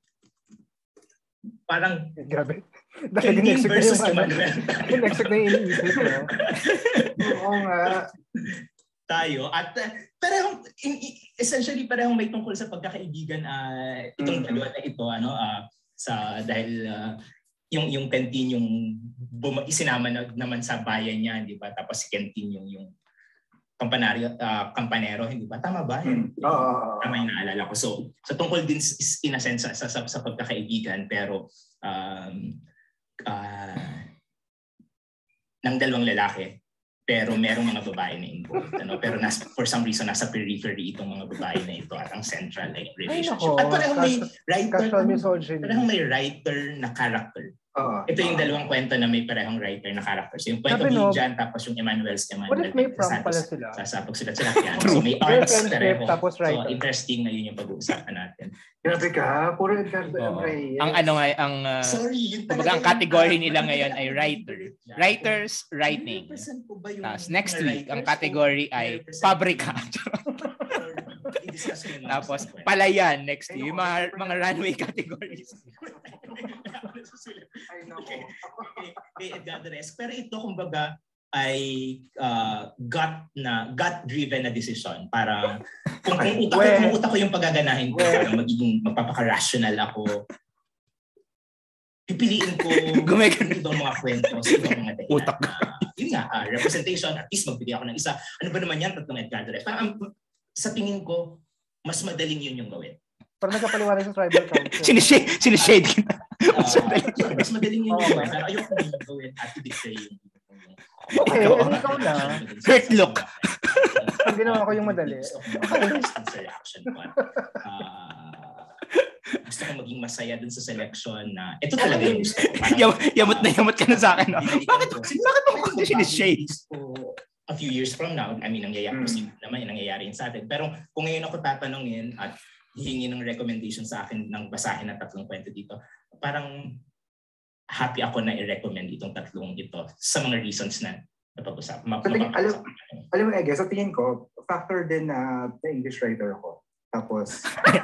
parang grabe. Kending versus Emmanuel. Next week na yung iniisip mo. Oo nga. Tayo at uh, parehong in, in, essentially parehong may tungkol sa pagkakaibigan uh, itong mm-hmm. dalawa na ito ano uh, sa dahil uh, yung yung Kentin yung buma, isinama na, naman sa bayan niya, di ba? Tapos si Kentin yung yung kampanaryo uh, kampanero, hindi ba? Tama ba? Mm-hmm. Oh. Tama yung naalala ko. So so tungkol din in a sense sa sa, sa pagkakaibigan pero um uh, ng dalawang lalaki. Pero merong mga babae na involved. Ano? Pero nas, for some reason, nasa periphery itong mga babae na ito at ang central like, relationship. Ay, at parang may writer, parang may writer na character. Uh, ito yung uh, dalawang kwento na may parehong writer na characters. Yung Point of View dyan, tapos yung Emmanuel's Emmanuel. What if may prank pala sila? Sasapag sila sila yan. So may arts pareho. So interesting na yun yung pag-uusapan natin. Grabe ka, puro Edgardo oh. Reyes. Ang ano nga, ang, uh, Sorry, kumbaga ang category nila ngayon ay writer. Writers, writing. Tapos next week, ang category ay pabrika. Tapos palayan next week. Yung mga, mga runway categories. I know. Okay. Okay. Edgardo Reyes. Pero ito kumbaga ay uh, gut na gut driven na decision para kung kung utak ko, kung utak ko yung pagaganahin ko para magiging magpapaka-rational ako, pipiliin ko itong mga kwento sa itong mga dahilan. Utak. Uh, yun nga, uh, representation, at least magbigay ako ng isa. Ano ba naman yan, tatlong Edgardo Rex? Parang um, sa tingin ko, mas madaling yun yung gawin. Parang nagkapaliwanag sa tribal council. Sinishade, sinishade kita. Mas madaling yun. Mas madaling yun yung gawin. Pero ayoko na yung gawin at to declare yung okay, ikaw, ano ikaw na? Hurt look. Ang ginawa ko yung madali. Gusto reaction ko. Uh, gusto ko maging masaya dun sa selection na ito talaga yung gusto ko. Yam- yamot na yamot ka na sa akin. No? Bakit, bakit mo ko sinishade? A few years from now, I mean, nangyayari mm. naman yung nangyayari yun sa atin. Pero kung ngayon ako tatanungin at hihingi ng recommendation sa akin ng basahin na tatlong kwento dito, parang happy ako na i-recommend itong tatlong ito sa mga reasons na napag-usap. Ma- tingin, alam, alam mo, Ege, sa tingin ko, factor din na uh, English writer ako. Tapos,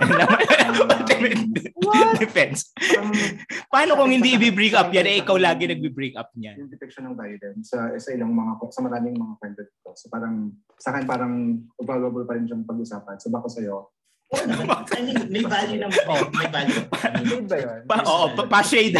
what? Depends. Um, Paano kung hindi i-break up yan, eh ikaw lagi nag-break up niyan? Yung depiction ng violence sa, sa ilang mga, sa maraming mga kwento dito. So parang, sa akin parang valuable pa rin siyang pag-usapan. So bako sa'yo, I mean, may value naman. May value. Shade ba yun? Pa, oo, pa, pa-shade.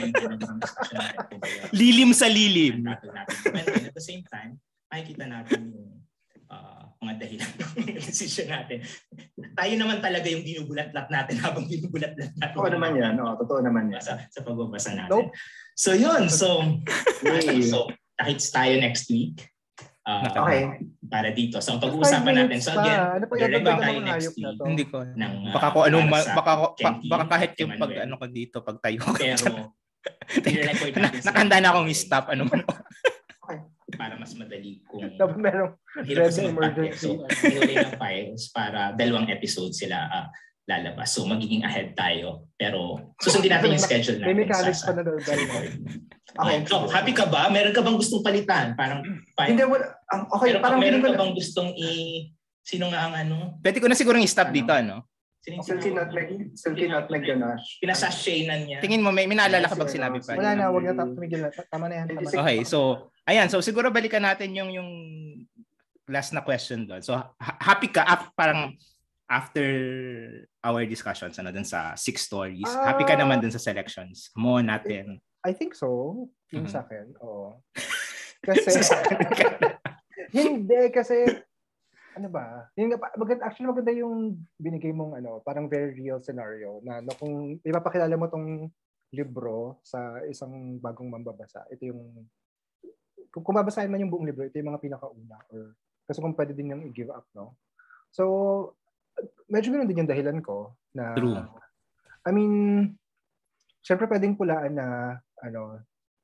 Lilim sa lilim. At the same time, makikita natin yung uh, mga dahilan ng decision natin. Tayo naman talaga yung binubulat-lat natin habang binubulat-lat natin. Oo naman yan. Oo, totoo naman yan. Sa, sa pagbabasa natin. Nope. So yun. So, so takits tayo next week. Uh, okay. Para dito. So, ang pag-uusapan natin. So, again, ano pa direct tayo next week. Hindi ko. Ng, uh, baka ko anong, baka, pa, baka kahit yung pag ano ko dito, pag tayo ko. Pero, i-record natin. Nakanda na akong stop. Ano man. Okay. Para mas madali kung merong hirap kasi mag-pack. So, hinuli ng files para dalawang episode sila uh, lalabas. So, magiging ahead tayo. Pero, susundin natin yung schedule natin. May mechanics pa na doon. Okay. So, happy ka ba? Meron ka bang gustong palitan? Parang, parang hindi, wala. Um, okay, meron, parang meron ka bang gustong i... Sino nga ang ano? Pwede ko na siguro i-stop ano? Dito, ano? Silky nutmeg. Silky nutmeg ganache. Pinasashanan niya. Tingin mo, may minaalala ka bang sinabi pa? Wala na, wag na tumigil na. Tama na yan. Tama na. Okay, so, ayan. So, siguro balikan natin yung yung last na question doon. So, ha- happy ka, af- parang after our discussions, ano, dun sa six stories, uh, happy ka naman dun sa selections mo natin. I think so. Yung mm-hmm. sa akin, oo. Kasi, hindi, kasi, ano ba? Yung, maganda, actually, maganda yung binigay mong, ano, parang very real scenario na, no, kung ipapakilala mo tong libro sa isang bagong mambabasa, ito yung, kung, kung babasahin man yung buong libro, ito yung mga pinakauna. Or, kasi kung pwede din yung i-give up, no? So, medyo ganoon din yung dahilan ko na, true. I mean, syempre pwedeng pulaan na, ano,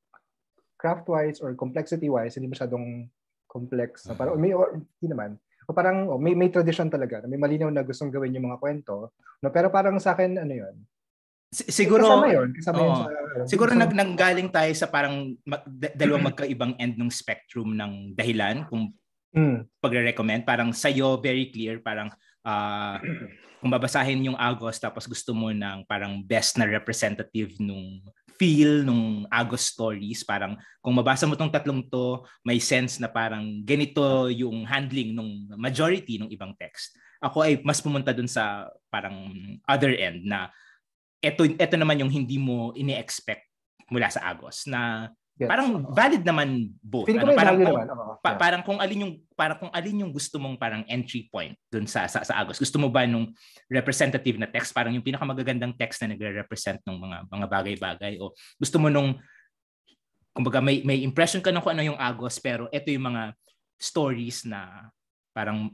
craft-wise or complexity-wise, hindi masyadong complex. Mm-hmm. Parang, may, or, hindi naman. O parang, oh, may, may tradition talaga. May malinaw na gustong gawin yung mga kwento. No? Pero parang sa akin, ano yun? Siguro, kasama yun. Kasama oh, yun sa, siguro sa, nag, nanggaling tayo sa parang mag, dalawang magkaibang end ng spectrum ng dahilan kung mm. pagre-recommend. Parang sa'yo, very clear. Parang, uh, kung babasahin yung Agos tapos gusto mo ng parang best na representative nung feel nung Agos stories, parang kung mabasa mo tong tatlong to, may sense na parang ganito yung handling nung majority ng ibang text. Ako ay mas pumunta dun sa parang other end na eto, eto naman yung hindi mo ini-expect mula sa Agos na yes. Parang valid naman both. Ano, parang, kung, naman. Oh, pa, yeah. parang kung alin yung parang kung alin yung gusto mong parang entry point dun sa sa, sa Agos. Gusto mo ba nung representative na text, parang yung pinakamagagandang text na nagre-represent ng mga mga bagay-bagay, o gusto mo nung kumbaga may may impression ka ng kung ano yung Agos, pero ito yung mga stories na parang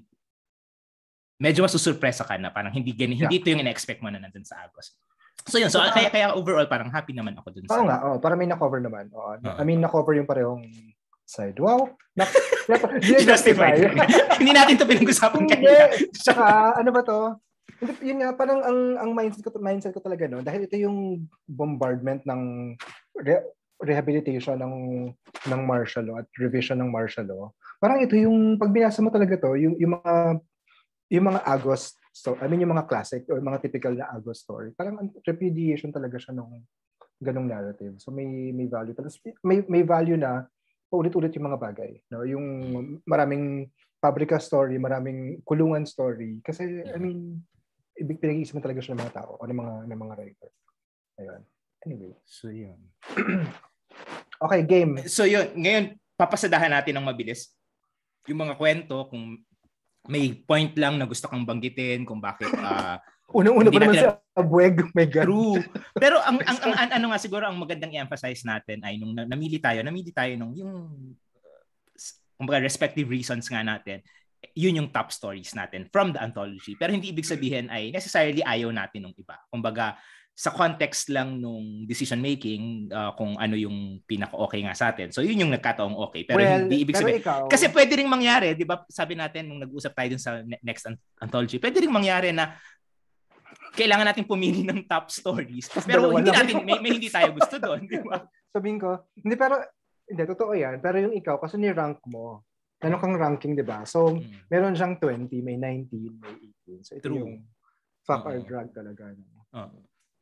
medyo masusurpresa ka na parang hindi ganyan, yeah. hindi ito yung ina-expect mo na nandun sa Agos. So yun, so uh, kaya kaya overall parang happy naman ako dun sa. Oo nga, oh, para may na-cover naman. Oh, uh-huh. I mean na-cover yung parehong side. Wow. Na, justified. Hindi natin 'to pinag-usapan kanina. Saka ano ba 'to? Yun nga, parang ang ang mindset ko mindset ko talaga no, dahil ito yung bombardment ng re- rehabilitation ng ng martial law at revision ng martial law. Parang ito yung pag binasa mo talaga 'to, yung yung mga yung mga Agos, so I mean yung mga classic or mga typical na Agos story, parang repudiation talaga siya nung ganung narrative. So may may value talaga, may may value na paulit-ulit yung mga bagay, no? Yung maraming pabrika story, maraming kulungan story, kasi I mean ibig pinag-iisip mo talaga siya ng mga tao o ng mga ng mga writer. Ayun. Anyway, so yun. Okay, game. So yun, ngayon papasadahan natin ng mabilis yung mga kwento, kung may point lang na gusto kang banggitin, kung bakit uh, unang-una pa naman sa Abweg, my God. True. Pero ang, ang, ang, ang ano nga siguro ang magandang i-emphasize natin ay nung namili tayo, namili tayo nung yung kumbaga respective reasons nga natin, yun yung top stories natin from the anthology. Pero hindi ibig sabihin ay necessarily ayaw natin ng iba. Kumbaga sa context lang nung decision making, uh, kung ano yung pinaka-okay nga sa atin. So yun yung nagkataong okay. Pero well, hindi ibig sabihin. Ikaw, kasi pwede ring mangyari, di ba sabi natin nung nag-usap tayo dun sa next anthology, pwede ring mangyari na kailangan natin pumili ng top stories. Pero hindi natin, may, may hindi tayo gusto doon, di ba? Sabihin ko, hindi pero, hindi, totoo yan. Pero yung ikaw, kasi ni-rank mo, meron kang ranking, di ba? So, hmm. meron siyang twenty, may nineteen, may eighteen. So, ito True. Yung fuck uh-huh. or drag talaga. Uh-huh.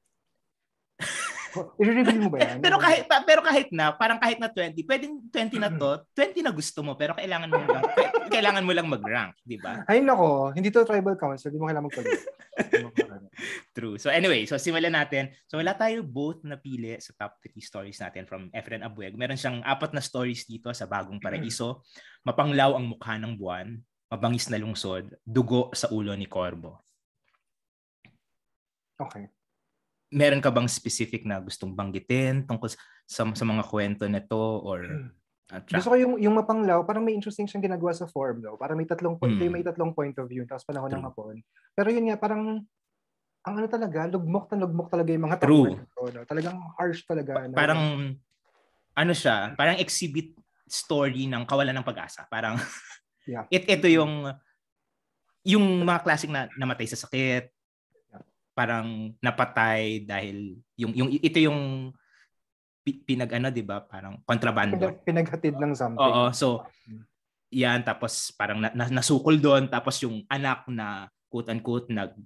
I-reveal mo ba yan? Pero kahit pero kahit na, parang kahit na twenty, pwedeng twenty na to, twenty na gusto mo, pero kailangan mo lang kailangan mo lang mag-rank, di ba? Ay nako, hindi to tribal council, hindi mo kailangan mag-rank. True. So anyway, so simulan natin. So wala tayo both napili sa top three stories natin from Efren Abweg. Meron siyang apat na stories dito sa Bagong Paraiso. Mapanglaw ang mukha ng buwan, mabangis na lungsod, dugo sa ulo ni Corbo. Okay. Meron ka bang specific na gustong banggitin tungkol sa, sa mga kwento na to or uh, gusto ko yung yung mapanglaw, parang may interesting siyang ginagawa sa form, no? Parang may tatlong point, mm. may tatlong point of view tapos panahon ng hapon. Pero yun nga parang ang ano talaga, lugmok na lugmok talaga yung mga tao. No? Talagang harsh talaga. Pa- parang ano siya, parang exhibit story ng kawalan ng pag-asa. Parang yeah. it ito yung yung mga classic na namatay sa sakit. Parang napatay dahil yung yung ito yung pinag ano 'di ba parang kontrabando pinag, pinaghatid ng something. Oo, so yan tapos parang na, na, nasukol doon tapos yung anak na quote unquote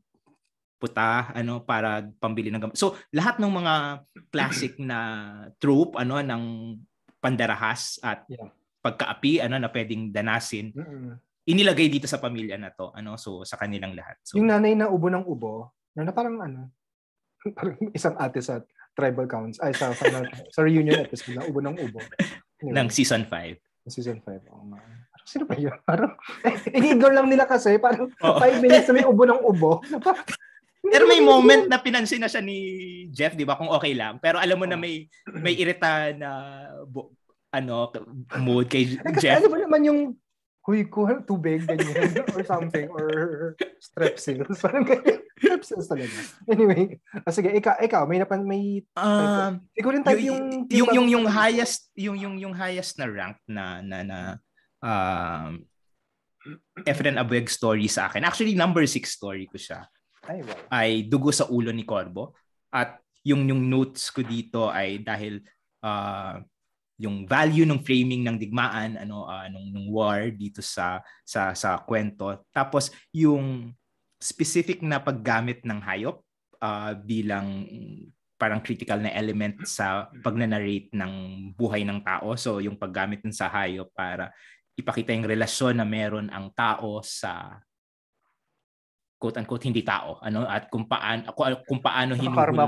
nagputa ano para pambili ng gamot. So lahat ng mga classic na trope ano ng pandarahas at yeah. pagkaapi ano na pwedeng danasin. Mm-hmm. Inilagay dito sa pamilya na to ano so sa kanilang lahat. So yung nanay na ubo ng ubo na parang ano, parang isang ate sa tribal counts, ay sa final, sa reunion episode na ubo ng ubo. Anyway, ng season five. Season five. Oh, man. Sino ba yun? Parang, i-ignore lang nila kasi, parang oh. five minutes na may ubo ng ubo. Pero may moment na pinansin na siya ni Jeff, di ba, kung okay lang. Pero alam mo oh. na may may irita na bu- ano, mood kay eh, kasi Jeff. Ano ba naman yung huy ko, tubig, ganyan, or something, or strepsils. Parang ganyan. Strepsils talaga. Anyway, oh, sige, ikaw, ikaw may napan, may... Um, ikaw rin type yung... Yung, yung, yung highest, yung, yung, yung highest na rank na, na, na, um, Efren Abweg story sa akin. Actually, number six story ko siya. Ay, wow. Ay Dugo sa Ulo ni Corbo. At yung, yung notes ko dito ay dahil... Uh, yung value ng framing ng digmaan ano uh, nung, nung war dito sa sa sa kwento tapos yung specific na paggamit ng hayop uh, bilang parang critical na element sa pagnanarrate ng buhay ng tao so yung paggamit ng sa hayop para ipakita yung relasyon na meron ang tao sa quote unquote hindi tao ano at kung paano kung paano hinuhulma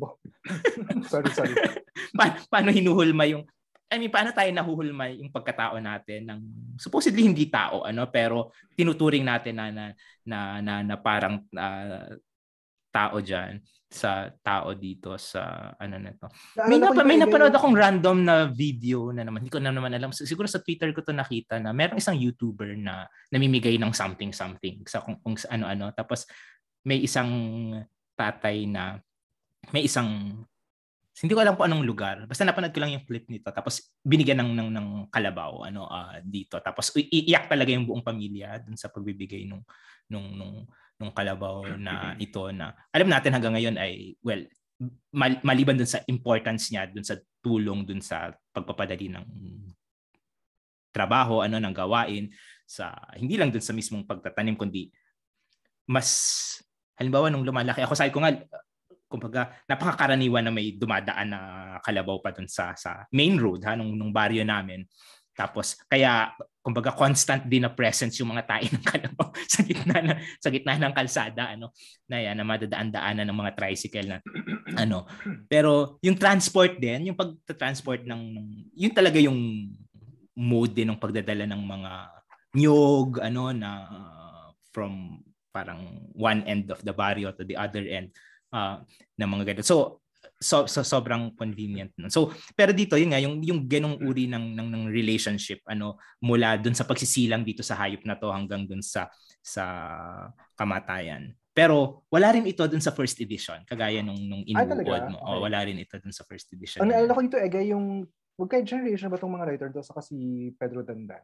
sorry sorry pa- paano hinuhulma yung I mean, paano tayo nahuhulma yung pagkatao natin ng supposedly hindi tao, ano, pero tinuturing natin na na na, na, na parang uh, tao diyan sa tao dito sa ano na to. May napa, may napanood akong random na video na naman. Hindi ko na naman alam. Siguro sa Twitter ko to nakita na merong isang YouTuber na namimigay ng something something sa kung, kung ano-ano. Tapos may isang tatay na may isang hindi ko alam kung anong lugar. Basta napanood ko lang yung clip nito. Tapos binigyan ng ng, ng kalabaw ano uh, dito. Tapos iiyak talaga yung buong pamilya dun sa pagbibigay nung nung nung nung kalabaw na ito na alam natin hanggang ngayon ay well mal- maliban dun sa importance niya dun sa tulong dun sa pagpapadali ng trabaho ano ng gawain sa hindi lang dun sa mismong pagtatanim kundi mas halimbawa nung lumalaki ako sabi ko nga kumbaga napakakaraniwan na may dumadaan na kalabaw pa dun sa sa main road ha nung nung baryo namin. Tapos kaya kumbaga constant din na presence yung mga tae ng kalabaw sa gitna na sa gitna ng kalsada ano na yan na madadaan-daanan ng mga tricycle na ano. Pero yung transport din, yung pagta-transport ng yun talaga yung mode din ng pagdadala ng mga niyog, ano, na uh, from parang one end of the barrio to the other end uh, na mga ganito. So, so, so sobrang convenient nun. So, pero dito yun nga yung yung ganung uri ng ng, ng relationship ano mula dun sa pagsisilang dito sa hayop na to hanggang dun sa sa kamatayan. Pero wala rin ito dun sa first edition kagaya nung nung inuod mo. Okay. Oh, wala rin ito dun sa first edition. Ang naalala ko dito Ega yung magka generation ba tong mga writer do sa kasi Pedro Dandan?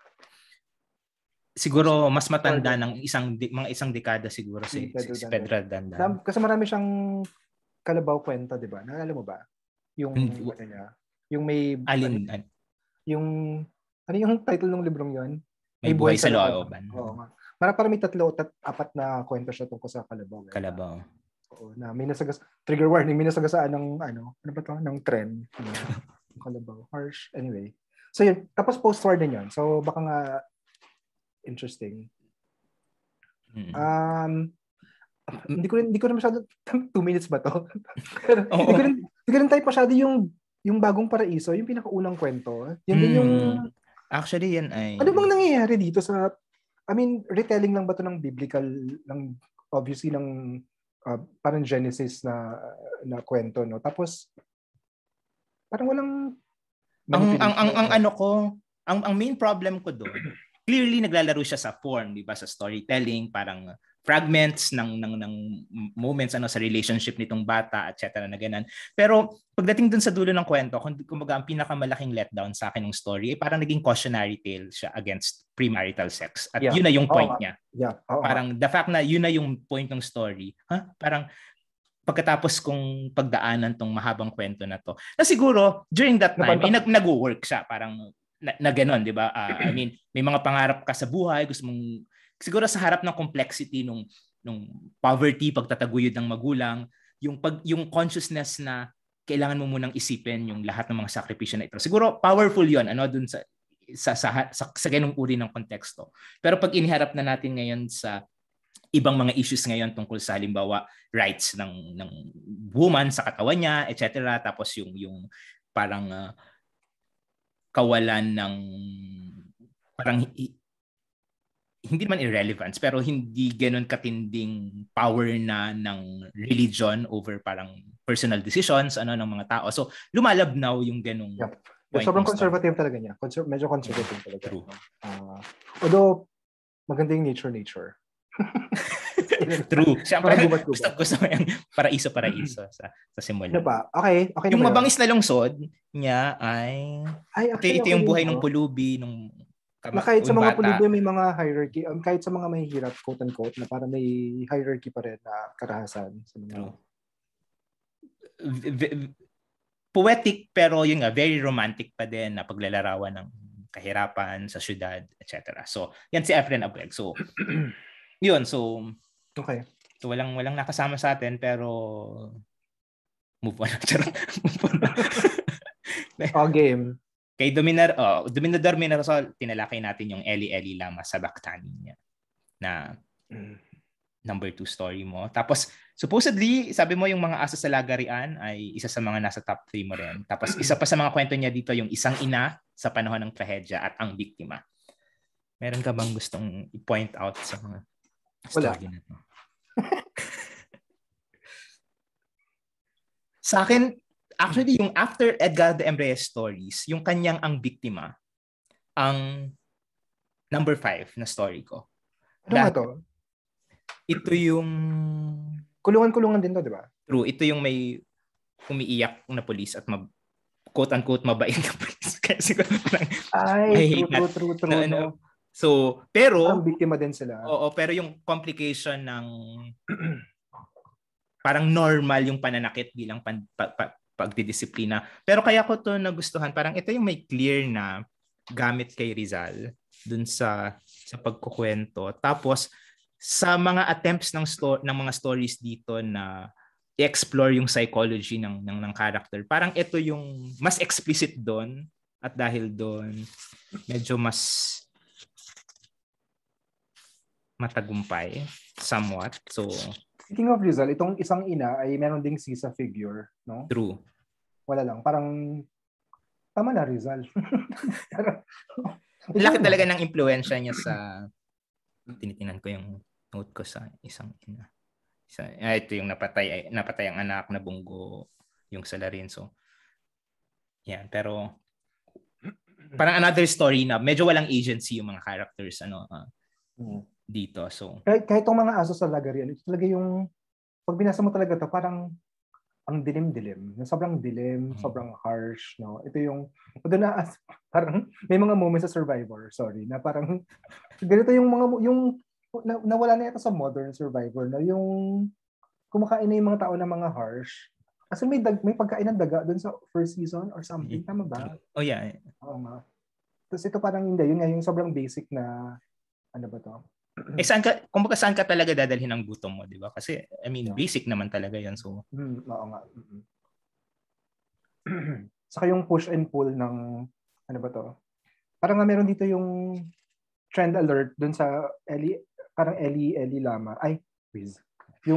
Siguro mas matanda ng isang mga isang dekada siguro si, Pedro si Pedro Dandan. Dandan. Kasi marami siyang kalabaw kwenta, 'di ba? Naalala mo ba? Yung Hmm. ano niya, yung may Alin ano, yung ano yung title ng librong 'yon? May buhay sa looban. Oo nga. Para para may tatlo, tat, apat na kwento siya tungkol sa kalabaw. Eh. Kalabaw. Oo, na may nasagas trigger warning, may nasagasaan ng ano, ano ba 'to? Ng trend. Yung kalabaw. Harsh. Anyway. So yun, tapos post-war din 'yon. So baka nga interesting. Mm-hmm. Um hindi ko rin, hindi ko rin masyado two minutes ba to? Pero hindi ko rin hindi ko rin type masyado yung yung Bagong Paraiso, yung pinakaunang kwento. Yan din yung actually yan ay ano bang nangyayari dito sa I mean, retelling lang ba to ng biblical ng obviously ng uh, parang Genesis na na kwento, no? Tapos parang walang ang ang ang, ang ano ko, ang ang main problem ko doon, clearly naglalaro siya sa form, di ba, sa storytelling, parang fragments ng ng ng moments ano sa relationship nitong bata et cetera na ganun. Pero pagdating dun sa dulo ng kwento, kumbaga ang pinakamalaking letdown sa akin ng story ay parang naging cautionary tale siya against premarital sex. At yeah. yun na yung point oh, niya. Yeah. Oh, parang the fact na yun na yung point ng story. Huh? Parang pagkatapos kong pagdaanan tong mahabang kwento na to. Na siguro during that time ay nag nag-work siya parang na, na gano'n, di ba? Uh, I mean, may mga pangarap ka sa buhay, gusto mong siguro sa harap ng complexity nung nung poverty, pagtataguyod ng magulang, yung pag yung consciousness na kailangan mo munang isipin yung lahat ng mga sakripisyo na ito. Siguro powerful 'yon ano dun sa sa sa, sa, sa ganung uri ng konteksto. Pero pag iniharap na natin ngayon sa ibang mga issues ngayon tungkol sa halimbawa rights ng ng woman sa katawan niya, et cetera, tapos yung yung parang uh, kawalan ng parang hindi naman irrelevance pero hindi ganoon katinding power na ng religion over parang personal decisions ano ng mga tao. So lumalabnaw yung ganung yep. Sobrang conservative talaga niya. Conser- medyo conservative talaga. True. Uh, although maganda yung nature nature. True. Siyempre gusto, gusto mo yung paraiso-paraiso sa sa simula. Ano ba? Okay, okay. Yung mabangis na lungsod niya ay ay actually, ito, ito yung buhay ng pulubi nung na kahit sa mga pulubi may mga hierarchy, um, kahit sa mga mahihirap quote unquote na para may hierarchy pa rin na karahasan sa mga True. V- v- poetic pero yun nga very romantic pa din na paglalarawan ng kahirapan sa syudad, et cetera. So, yan si Efren Abuel. So, yun. So, okay. So, walang walang nakasama sa atin pero move on. move on. Oh, game. Kay Dominar, oh, Dominador Minarosol, tinalakay natin yung Eli Eli Lama sa Bactani niya na mm. number two story mo. Tapos, supposedly, sabi mo yung mga Asa sa Lagarian ay isa sa mga nasa top three mo rin. Tapos, isa pa sa mga kwento niya dito yung isang ina sa panahon ng trahedya at ang biktima. Meron ka bang gustong i-point out sa mga story na to? Sa akin, actually, yung after Edgar de Embriez stories, yung kanyang ang biktima, ang number five na story ko. Ano nga to? Ito yung... Kulungan-kulungan din to, di ba? True. Ito yung may umiiyak na police at mab, quote-unquote mabait na police. Kaya siguro parang... Ay, true, true, true, true. Na, no. So, pero... Ang biktima din sila. Oo, pero yung complication ng... parang normal yung pananakit bilang pan, pa, pa, pagdidisiplina. Pero kaya ko to nagustuhan. Parang ito yung may clear na gamit kay Rizal dun sa, sa pagkukwento. Tapos, sa mga attempts ng sto- ng mga stories dito na i-explore yung psychology ng ng ng character. Parang ito yung mas explicit doon at dahil doon medyo mas matagumpay somewhat. So speaking of Rizal, itong isang ina ay meron ding sisa figure, no? True. Wala lang, parang Tama na, Rizal. Laki talaga ng impluwensya niya sa tinitingnan ko yung note ko sa isang ina. Isa, ah, ito yung napatay napatay ang anak na bunggo yung sa Lorenzo. Yan, pero parang another story na medyo walang agency yung mga characters ano uh, hmm. dito. So kahit kahit tong mga aso sa Lagarian, ito talaga yung pag binasa mo talaga to parang ang dilim-dilim, sobrang dilim, mm-hmm. sobrang harsh, no. Ito yung doon na parang may mga moments sa Survivor, sorry, na parang ganito yung mga yung na, nawala na ito sa modern Survivor, no, yung kumakain na yung mga tao ng mga harsh. Kasi may dag, may pagkain ng daga doon sa first season or something, tama ba? Oh yeah. Oo nga. Tapos ito parang hindi, yun nga yung sobrang basic na ano ba to? Eh saan ka, kumbaga saan ka talaga dadalhin ang gutom mo, di ba? Kasi, I mean, yeah. basic naman talaga yan. So, mm, oo nga. Mm-hmm. Saka yung push and pull ng, ano ba to? Parang nga meron dito yung trend alert dun sa Ellie, parang Ellie, Ellie Lama. Ay, please. Yung,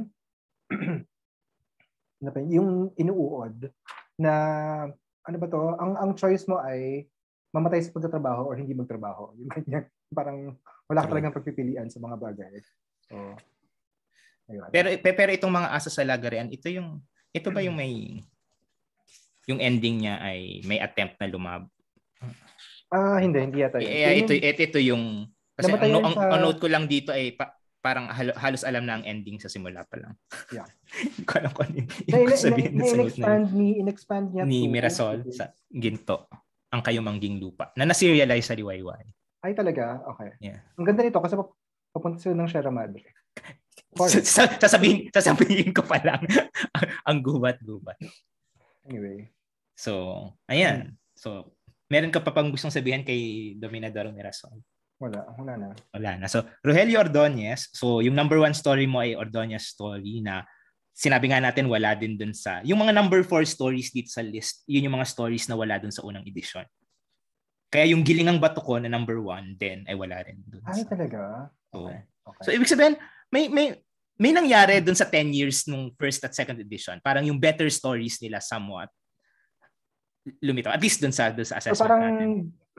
ano pa, yung inuuod na, ano ba to? Ang, ang choice mo ay mamatay sa pagtatrabaho or hindi magtrabaho. Yung ganyan. Parang wala ka talagang pagpipilian sa mga bagay. So, ayun. Pero pero itong mga asa sa Lagarian, ito yung ito ba yung may yung ending niya ay may attempt na lumab? Ah, hindi, hindi yata. Eh, ito, ito ito yung kasi ang, ang, sa... ang note ko lang dito ay pa, parang halos alam na ang ending sa simula pa lang. Yeah. Ko alam ko ano yung sabihin na, na, na, in-expand ni in-expand niya ni Mirasol sa Ginto ang Kayumangging Lupa na na-serialize sa Liwayway. Ay talaga? Okay. Yeah. Ang ganda nito kasi papunta sila ng Sierra Madre. sasabihin, sasabihin ko pa lang ang gubat-gubat. Anyway. So, ayan. Hmm. So, meron ka pa pang gustong sabihin kay Dominador Mirasol? Wala. Wala na. Wala na. So, Rogelio Ordonez. So, yung number one story mo ay Ordonez story na sinabi nga natin wala din dun sa... Yung mga number four stories dito sa list, yun yung mga stories na wala dun sa unang edisyon. Kaya yung Gilingang Bato ko na number one, then ay wala rin dun. Ay, sa... talaga? So, okay. Okay. So, ibig sabihin, may, may, may nangyari dun sa ten years nung first at second edition. Parang yung better stories nila somewhat lumitaw. At least dun sa, dun sa assessment so, parang, natin.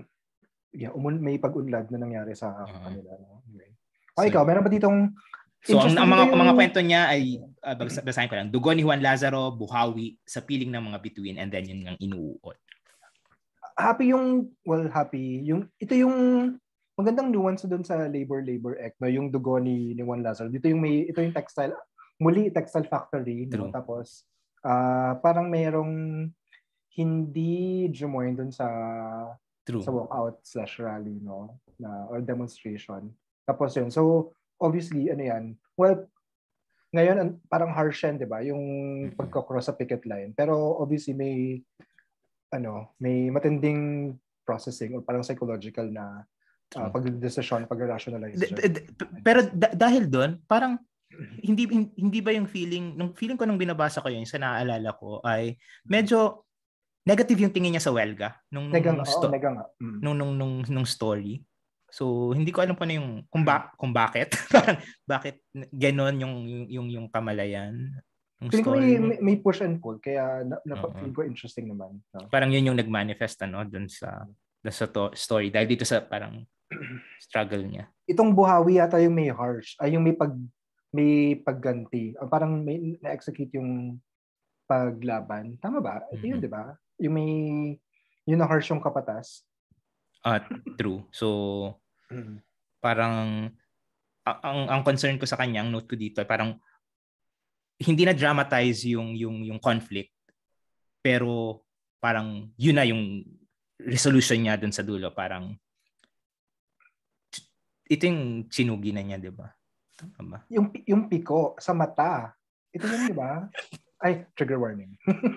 Yeah, umun, may pag-unlad na nangyari sa uh-huh. kanila. No? Anyway. O, so, ikaw, meron ba ditong... So, ang, ang mga, yung... mga kwento niya ay, uh, basahin ko lang, Dugo ni Juan Lazaro, Buhawi, Sa Piling ng Mga Bituin, and then yun ang Inuuod. Happy yung, well, happy. Yung, ito yung magandang nuance doon sa Labor-Labor Act, no? Yung Dugo ni, ni Juan Lazaro. Dito yung may, ito yung textile, muli textile factory. No? Tapos, uh, parang mayroong hindi jumoin doon sa True. sa walkout slash rally, no? Na, or demonstration. Tapos yun. So, obviously, ano yan? Well, ngayon, parang harsh yan, di ba? Yung pagkakross sa picket line. Pero obviously, may ano, may matinding processing or parang psychological na uh, pag-decision, pag-rationalize. D- d- pero d- dahil doon, parang hindi hindi ba yung feeling, nung feeling ko nung binabasa ko yun, sa naaalala ko, ay medyo negative yung tingin niya sa Welga nung nung, negang, nung, sto- oh, negang, mm. nung, nung, nung, nung story. So, hindi ko alam kung ano yung, kung, ba, kung bakit. Parang, bakit gano'n yung, yung, yung, yung kamalayan. Feeling ko may, may, may push and pull, kaya na, na, uh-huh. feeling ko interesting naman. No? Parang yun yung nag-manifest ano, dun sa, dun sa to, story. Dahil dito sa parang struggle niya. Itong Buhawi yata yung may harsh, ay yung may pag may pagganti. Parang may na-execute yung paglaban. Tama ba? Ito mm-hmm. yun, di ba? Yung may, yung na-harsh yung kapatas. Ah, uh, true. So, mm-hmm. parang, ang, ang concern ko sa kanya, ang note ko dito, parang, hindi na dramatize yung yung yung conflict, pero parang yun na yung resolution niya dun sa dulo, parang ito yung sinugi na niya, di ba? Tama ba? Yung yung piko sa mata. Ito yun, di ba? Ay, trigger warning.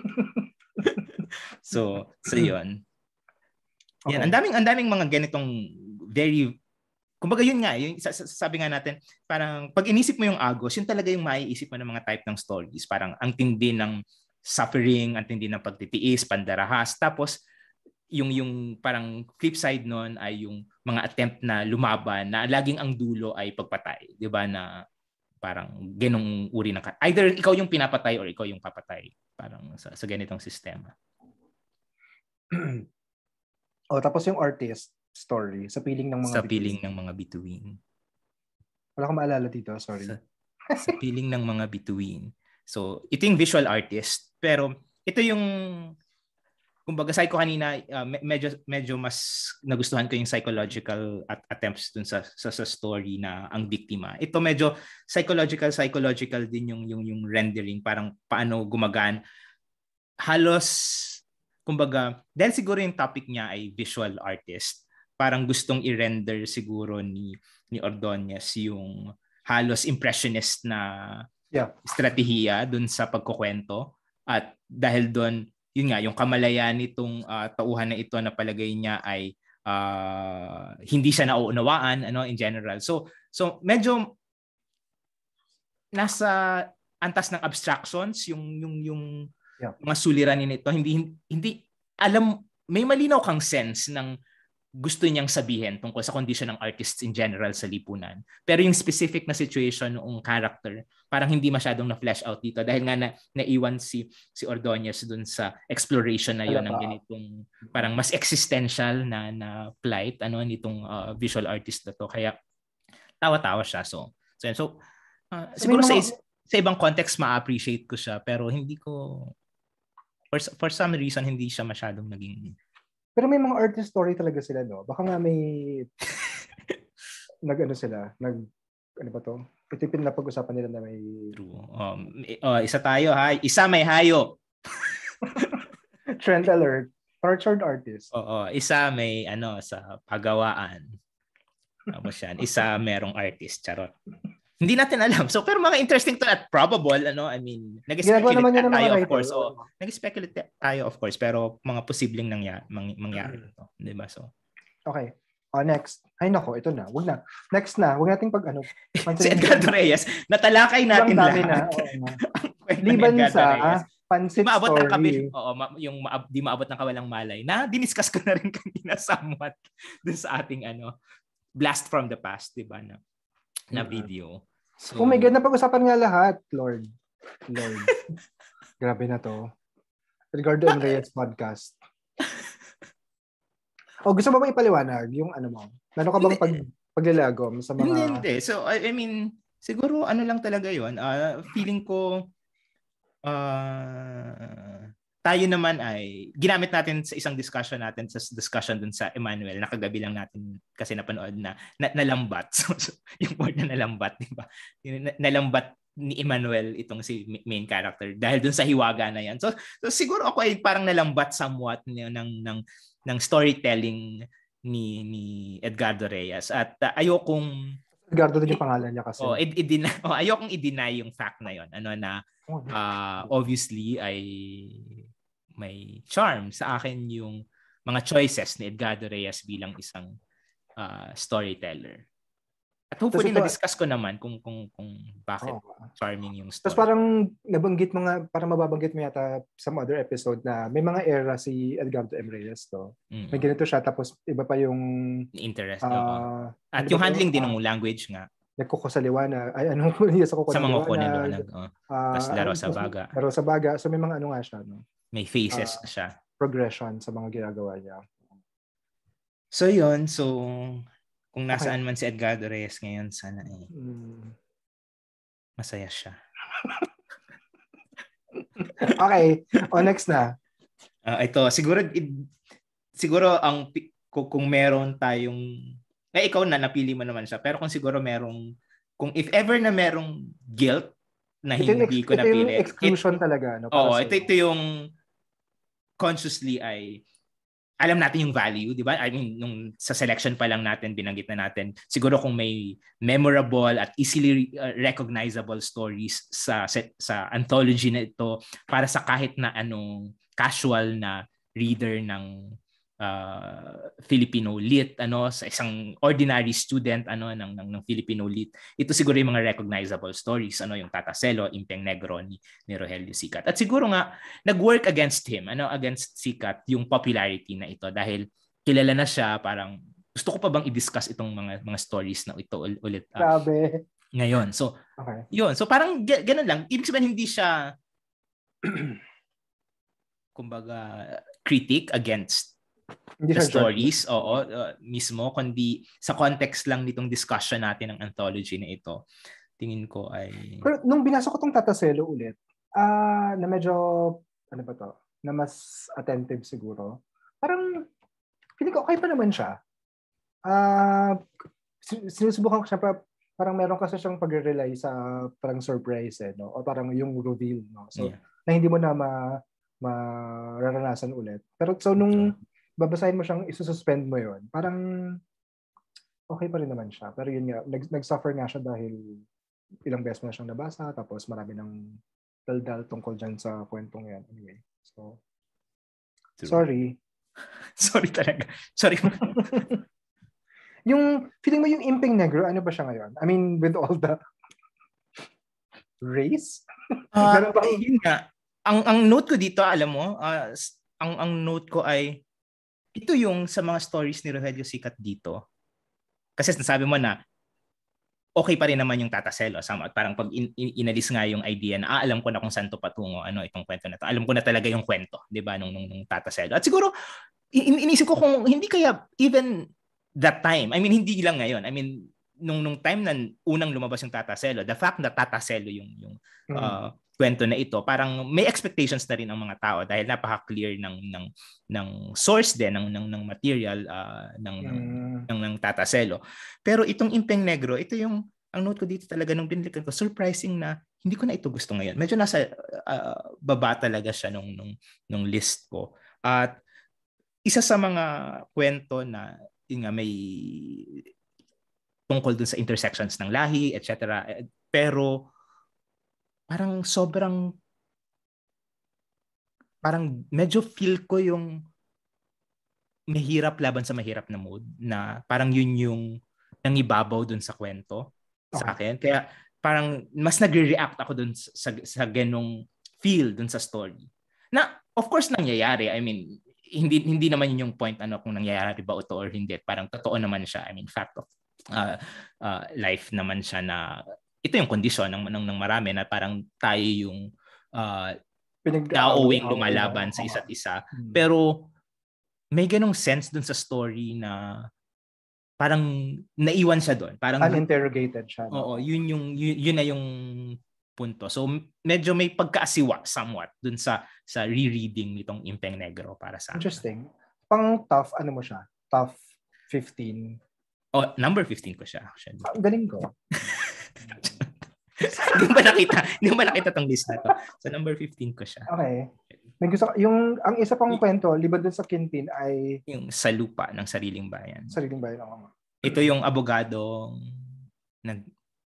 so, so yun. Okay. Yan, ang daming ang daming mga ganitong very, kumbaga yun nga, yung sabi nga natin, parang pag inisip mo yung Agos, yun talaga yung maiisip mo ng mga type ng stories. Parang ang tindi ng suffering, ang tindi ng pagtitiis, pandarahas. Tapos, yung yung parang flip side nun ay yung mga attempt na lumaban na laging ang dulo ay pagpatay. Di ba na parang ganong uri ng, either ikaw yung pinapatay or ikaw yung papatay. Parang sa, sa ganitong sistema. Oh, tapos yung artist story sa piling ng mga Sa bituin. piling ng mga bituin. Wala akong maalala dito, sorry. Sa, sa piling ng mga bituin. So, ito yung visual artist. Pero, ito yung, kumbaga, sabi ko kanina, uh, medyo, medyo mas nagustuhan ko yung psychological at attempts dun sa, sa, sa story na ang biktima. Ito medyo psychological, psychological din yung, yung, yung rendering. Parang paano gumagaan. Halos, kumbaga, dahil siguro yung topic niya ay visual artist, parang gustong i-render siguro ni, ni Ordonez yung halos impressionist na yeah. estratehiya dun sa pagkukwento. At dahil doon, yun nga, yung kamalayan nitong uh, tauhan na ito na palagay niya ay uh, hindi siya nauunawaan ano, in general. So, so medyo nasa antas ng abstractions yung yung yung yeah. mga suliranin nito. Hindi hindi alam, may malinaw kang sense ng gusto niyang sabihin tungkol sa condition ng artists in general sa lipunan. Pero yung specific na situation ng character, parang hindi masyadong na-flesh out dito dahil nga na, naiwan si si Ordonez dun sa exploration na yon ng ganitong parang mas existential na na plight ano nitong uh, visual artist na to. Kaya tawa-tawa siya. So, so, so uh, siguro sa, is, sa ibang context ma-appreciate ko siya pero hindi ko for, for some reason hindi siya masyadong naging. Pero may mga artist story talaga sila, no? Baka nga may nag-ano sila, nag ano ba to? Ito yung pinapag-usapan nila na may true. Um, uh, isa tayo ha. Isa may hayo. Trend alert. Tortured artist. Oo, isa may ano sa pagawaan. Tapos yan, isa merong artist, charot. Hindi natin alam. So pero mga interesting to at probable ano, I mean, nag-speculate tayo of course. Oh, nag-speculate tayo of course, pero mga posibleng nangyari mang, mangyari ito, 'di ba? So okay. Oh, next. Ay nako, ito na. Wag na. Next na. Wag nating pag ano. Si Edgardo Reyes, natalakay natin lahat. Na. Oh, liban sa Pansit maabot Story. Ng kabil, oo, ma- yung maab- di maabot ng kawalang malay. Na diniscuss ko na rin kanina somewhat dun sa ating ano, Blast from the Past, 'di ba na? na video. So, oh my God, napag-usapan nga lahat, Lord. Lord. Grabe na to. Edgardo M. Reyes podcast. O, oh, gusto mo bang ipaliwanag yung ano mo? Ano ka bang pag, paglilagom sa mga... Hindi, hindi. So, I, I mean, siguro ano lang talaga yun. Uh, feeling ko uh, tayo naman ay ginamit natin sa isang discussion natin sa discussion dun sa Emmanuel na kagabi lang natin kasi napanood na, na nalambat. So, so yung word na nalambat, di ba? Nalambat ni Emmanuel itong si main character dahil dun sa hiwaga na yan. So, so siguro ako ay parang nalambat somewhat ng ng ng, ng storytelling ni ni Edgardo Reyes at uh, ayokong Edgardo din yung pangalan niya kasi. Oh, i- i-deny, oh ayokong i-deny yung fact na yon. Ano na uh, obviously ay may charm sa akin yung mga choices ni Edgardo Reyes bilang isang uh, storyteller. At hopefully ito, na-discuss ko naman kung kung kung bakit oh, charming yung story. Tapos parang nabanggit mo nga, parang mababanggit mo yata some other episode na may mga era si Edgardo M. Reyes to. Mm-hmm. May ganito siya, tapos iba pa yung interest. Uh, At yung handling din ng uh, language nga. Nagkukosaliwana. Ay, ano yung sa kukunaliwanag? Sa mga kukunaliwanag. Oh. Uh, Tapos laro sa baga. Laro sa baga. So may mga ano nga siya, no? May faces uh, siya. Progression sa mga ginagawa niya. So yun, so kung nasaan okay. man si Edgardo Reyes ngayon, sana eh mm. masaya siya. Okay, o next na. Uh, ito, siguro siguro ang kung, kung meron tayong eh ikaw na napili mo naman siya, pero kung siguro merong kung if ever na merong guilt na ito hindi ex- ko napili. Ito yung exclusion it, talaga. No, Oo, ito, ito yung consciously ay alam natin yung value, di ba? I mean, nung sa selection pa lang natin, binanggit na natin, siguro kung may memorable at easily uh, recognizable stories sa, sa sa anthology na ito para sa kahit na anong casual na reader ng uh, Filipino lit, ano, sa isang ordinary student ano ng ng, ng Filipino lit. Ito siguro yung mga recognizable stories, ano, yung Tataselo, Impeng Negro ni, ni Rogelio Sicat. At siguro nga nag-work against him, ano, against Sicat yung popularity na ito dahil kilala na siya, parang gusto ko pa bang i-discuss itong mga mga stories na ito ulit uh, Grabe. Ngayon. So, okay. Yun. So parang g- ganun lang. Ibig sabihin hindi siya kumbaga critic against Hindi the siya stories, oo, uh, mismo, kundi sa context lang nitong discussion natin ng anthology na ito. Tingin ko ay... Pero nung binasa ko tong Tataselo ulit, ah na medyo, ano ba to, na mas attentive siguro, parang, feeling ko okay pa naman siya. Ah, uh, sinusubukan ko siya pa, parang meron kasi siyang pag-rely sa parang surprise, eh, no? O parang yung reveal, no? So, yeah. Na hindi mo na ma, mararanasan ulit. Pero so, nung babasahin mo siyang isususpend mo yon, parang okay pa rin naman siya. Pero yun nga, nag, nag-suffer nga siya dahil ilang beses mo na siyang nabasa, tapos marami ng daldal tungkol dyan sa kwentong yan. Anyway, so, True. sorry. Sorry talaga. Sorry. Yung, feeling mo yung Impeng Negro, ano ba siya ngayon? I mean, with all the race? Uh, yun nga. Ang, ang note ko dito, alam mo, uh, ang, ang note ko ay, ito yung sa mga stories ni Rogelio Sikat dito. Kasi nasabi mo na, okay pa rin naman yung Tataselo. Parang pag in, in, inalis nga yung idea na, ah, alam ko na kung saan to patungo, ano itong kwento na to. Alam ko na talaga yung kwento, di ba, nung, nung, nung Tataselo. At siguro, in, inisip ko kung hindi kaya even that time, I mean, hindi lang ngayon. I mean, nung nung time na unang lumabas yung Tataselo, the fact na Tataselo yung yung uh, mm. kwento na ito, parang may expectations na rin ang mga tao dahil napaka-clear ng ng ng source din ng ng, ng material uh, ng, mm. ng ng ng Tataselo. Pero itong Impeng Negro, ito yung ang note ko dito talaga nung binilikan ko, surprising na hindi ko na ito gusto ngayon. Medyo nasa uh, baba talaga siya nung nung nung list ko. At isa sa mga kwento na yun nga, may tungkol dun sa intersections ng lahi, et cetera. Pero parang sobrang parang medyo feel ko yung mahirap laban sa mahirap na mood na parang yun yung nangibabaw dun sa kwento sa akin. Kaya parang mas nagre-react ako dun sa, sa ganong feel dun sa story. Na of course nangyayari. I mean, hindi hindi naman yun yung point ano kung nangyayari ba ito or hindi. Parang totoo naman siya. I mean, fact of uh, uh, life naman siya na ito yung kondisyon ng, ng, ng marami na parang tayo yung uh, nauuwing lumalaban sa isa't isa. Hmm. Pero may ganong sense dun sa story na parang naiwan siya doon. Parang uninterrogated siya. No? Oo, yun yung yun, yun na yung punto. So medyo may pagkaasiwa somewhat dun sa sa rereading nitong Impeng Negro para sa akin. Interesting. Pang tough, ano mo siya? Tough fifteen. Oh, number fifteen ko siya actually. Ah, galing ko. Hindi mo ba nakita? Hindi mo ba nakita tong list na to? So number fifteen ko siya. Okay. May gusto, yung ang isa pang kwento, liban dun sa Kintin ay yung Sa Lupa ng Sariling Bayan. Sariling Bayan ako. Ito yung abogadong nag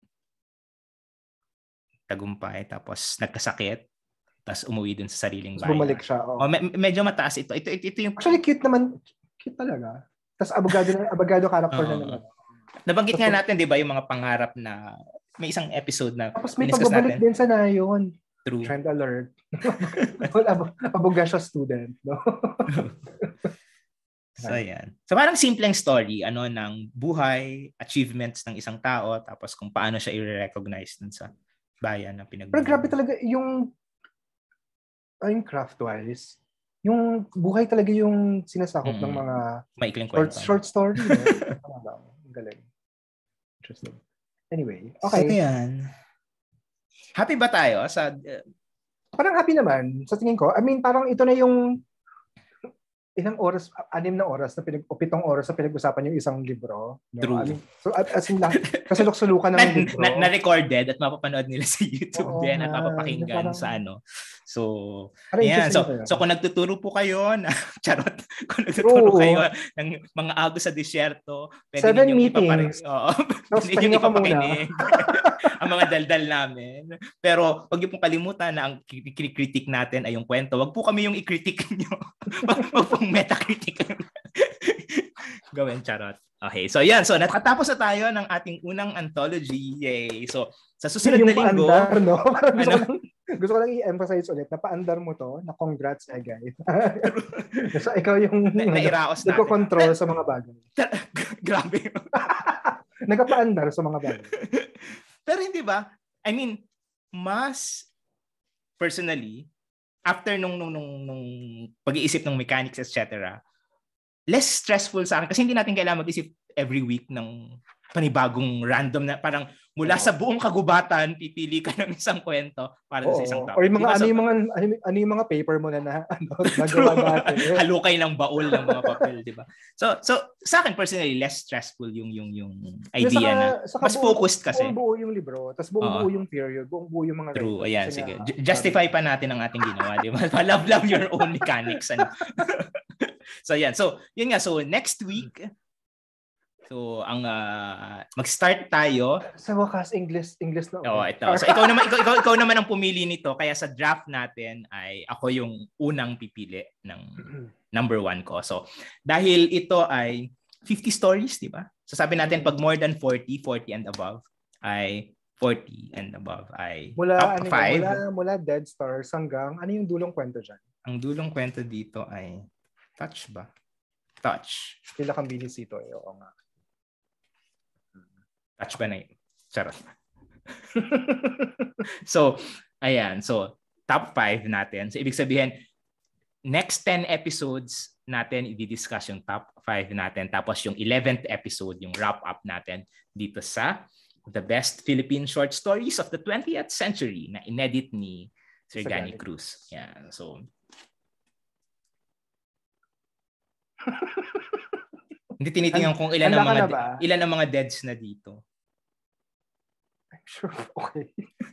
tagumpay tapos nagkasakit tapos umuwi dun sa sariling bayan. Bumalik siya. Oh. Oh, me- medyo mataas ito. Ito, ito. ito yung actually cute naman. Cute talaga. Tapos abogado na abogado character uh, na naman. Nabanggit tapos, nga natin 'di ba yung mga pangarap na may isang episode na tapos may pagbabalik din sa nayon. True. Trend alert. Ab- abogasya student, no? So yan. So parang simpleng story ano ng buhay, achievements ng isang tao tapos kung paano siya i-recognize dun sa bayan na pinag. Pero grabe talaga yung ayong craft-wise. Yung buhay talaga yung sinasakop mm. ng mga maikling short, short story. No? Ang galing. Interesting. Anyway, okay. So yan. Happy ba tayo sa uh, parang happy naman sa tingin ko. I mean, parang ito na yung ilang oras, anim na oras na pinag, o pitong oras na pinag-usapan yung isang libro. No? True. I mean, so as in lahat, kasulok-sulukan ng na, libro. Na, na-recorded at mapapanood nila sa YouTube Oo, din at man. mapapakinggan Parang, sa ano. So, yeah. so, so kung nagtuturo po kayo, na, charot, kung nagtuturo True. kayo ng mga agos sa disyerto, pwede Seven ninyong meetings. Ipapare- Oo, pwede ninyong ipapakinig ang mga daldal namin. Pero wag niyo pong kalimutan na ang kritik natin ay yung kwento. Wag po kami yung i-critic niyo. Wag pong meta-critic. Gawin, charot. Okay, so yan. So nakatapos na tayo ng ating unang anthology. Yay! So sa susunod na linggo, paandar, no? gusto, ano? ko lang, gusto ko lang i-emphasize ulit na paandar mo to, na congrats, eh, guys. So ikaw yung na, nairaos natin. Nagko-control sa mga bagay. Grabe. Nagpaandar sa mga bagay. Pero hindi ba? I mean, mas personally, after nung, nung, nung, nung pag-iisip ng mechanics, et cetera, less stressful sa akin kasi hindi natin kailangan mag-isip every week ng panibagong random na parang mula Oo. sa buong kagubatan pipili ka ng isang kwento para Oo. sa isang topic. Or yung mga Diba? ano So, yung mga ano, yung- ano yung mga paper mo na na ano true. nagawa natin. Halukay ng baul ng mga papel, di ba? So so sa akin personally less stressful yung yung yung idea na mas focused kasi. Buong buo yung libro, tapos buong Oo. buo yung period, buong buo yung mga True, writers. ayan, Kasi sige. nga, Ju- Justify pa natin ang ating ginawa, di ba? Love, love your own mechanics. Ano? So, yan. So, yun nga. So, next week, so, ang uh, mag-start tayo. Sa wakas, English, English na. Oh, ito. So, ikaw naman, ikaw, ikaw, ikaw naman ang pumili nito. Kaya sa draft natin ay ako yung unang pipili ng number one ko. So, dahil ito ay fifty stories, di ba? So, sabi natin pag more than forty, forty and above ay forty and above ay Mula, top ano, five. mula, mula Dead Stars hanggang, ano yung dulong kwento dyan? Ang dulong kwento dito ay Touch ba? Touch. Pila kang bilis ito. Eh. Oo nga. Touch ba na yun? Charot. So, ayan. So, top five natin. So, ibig sabihin, next ten episodes natin, i-discuss yung top five natin. Tapos yung eleventh episode, yung wrap-up natin dito sa The Best Philippine Short Stories of the twentieth Century na inedit ni Sir Gani Cruz. Yan. So, hindi tinitingnan kung ilan ang mga ilan ang mga deads na dito. I'm sure. Okay.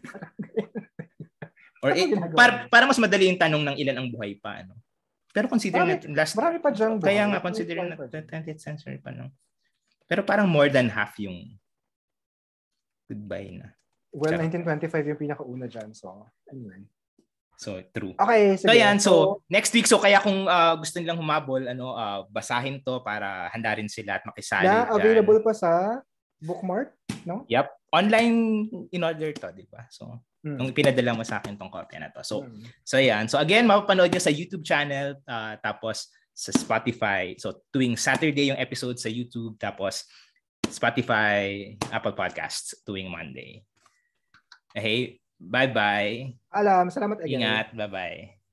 Or eh, para, para mas madali yung tanong ng ilan ang buhay pa, ano. Pero consider marami, na last marami pa dyan. Kaya nga consider na twentieth century pa, no. Pero parang more than half yung goodbye na. Well, nineteen twenty-five yung pinakauna dyan, so anyway. So, true. Okay, sige. So, yan. So, next week, so kaya kung uh, gusto nilang humabol, ano, uh, basahin to para handa rin sila at makisali. Na, available pa sa Bookmark, no? Yep. Online in order to, di ba? So, hmm. nung pinadala mo sa akin tong copy na to. So, hmm. so yan. So, again, mapapanood nyo sa YouTube channel, uh, tapos sa Spotify. So, tuwing Saturday yung episode sa YouTube, tapos Spotify, Apple Podcasts, tuwing Monday. Okay. Bye-bye. Alam, salamat again. Ingat. Bye-bye.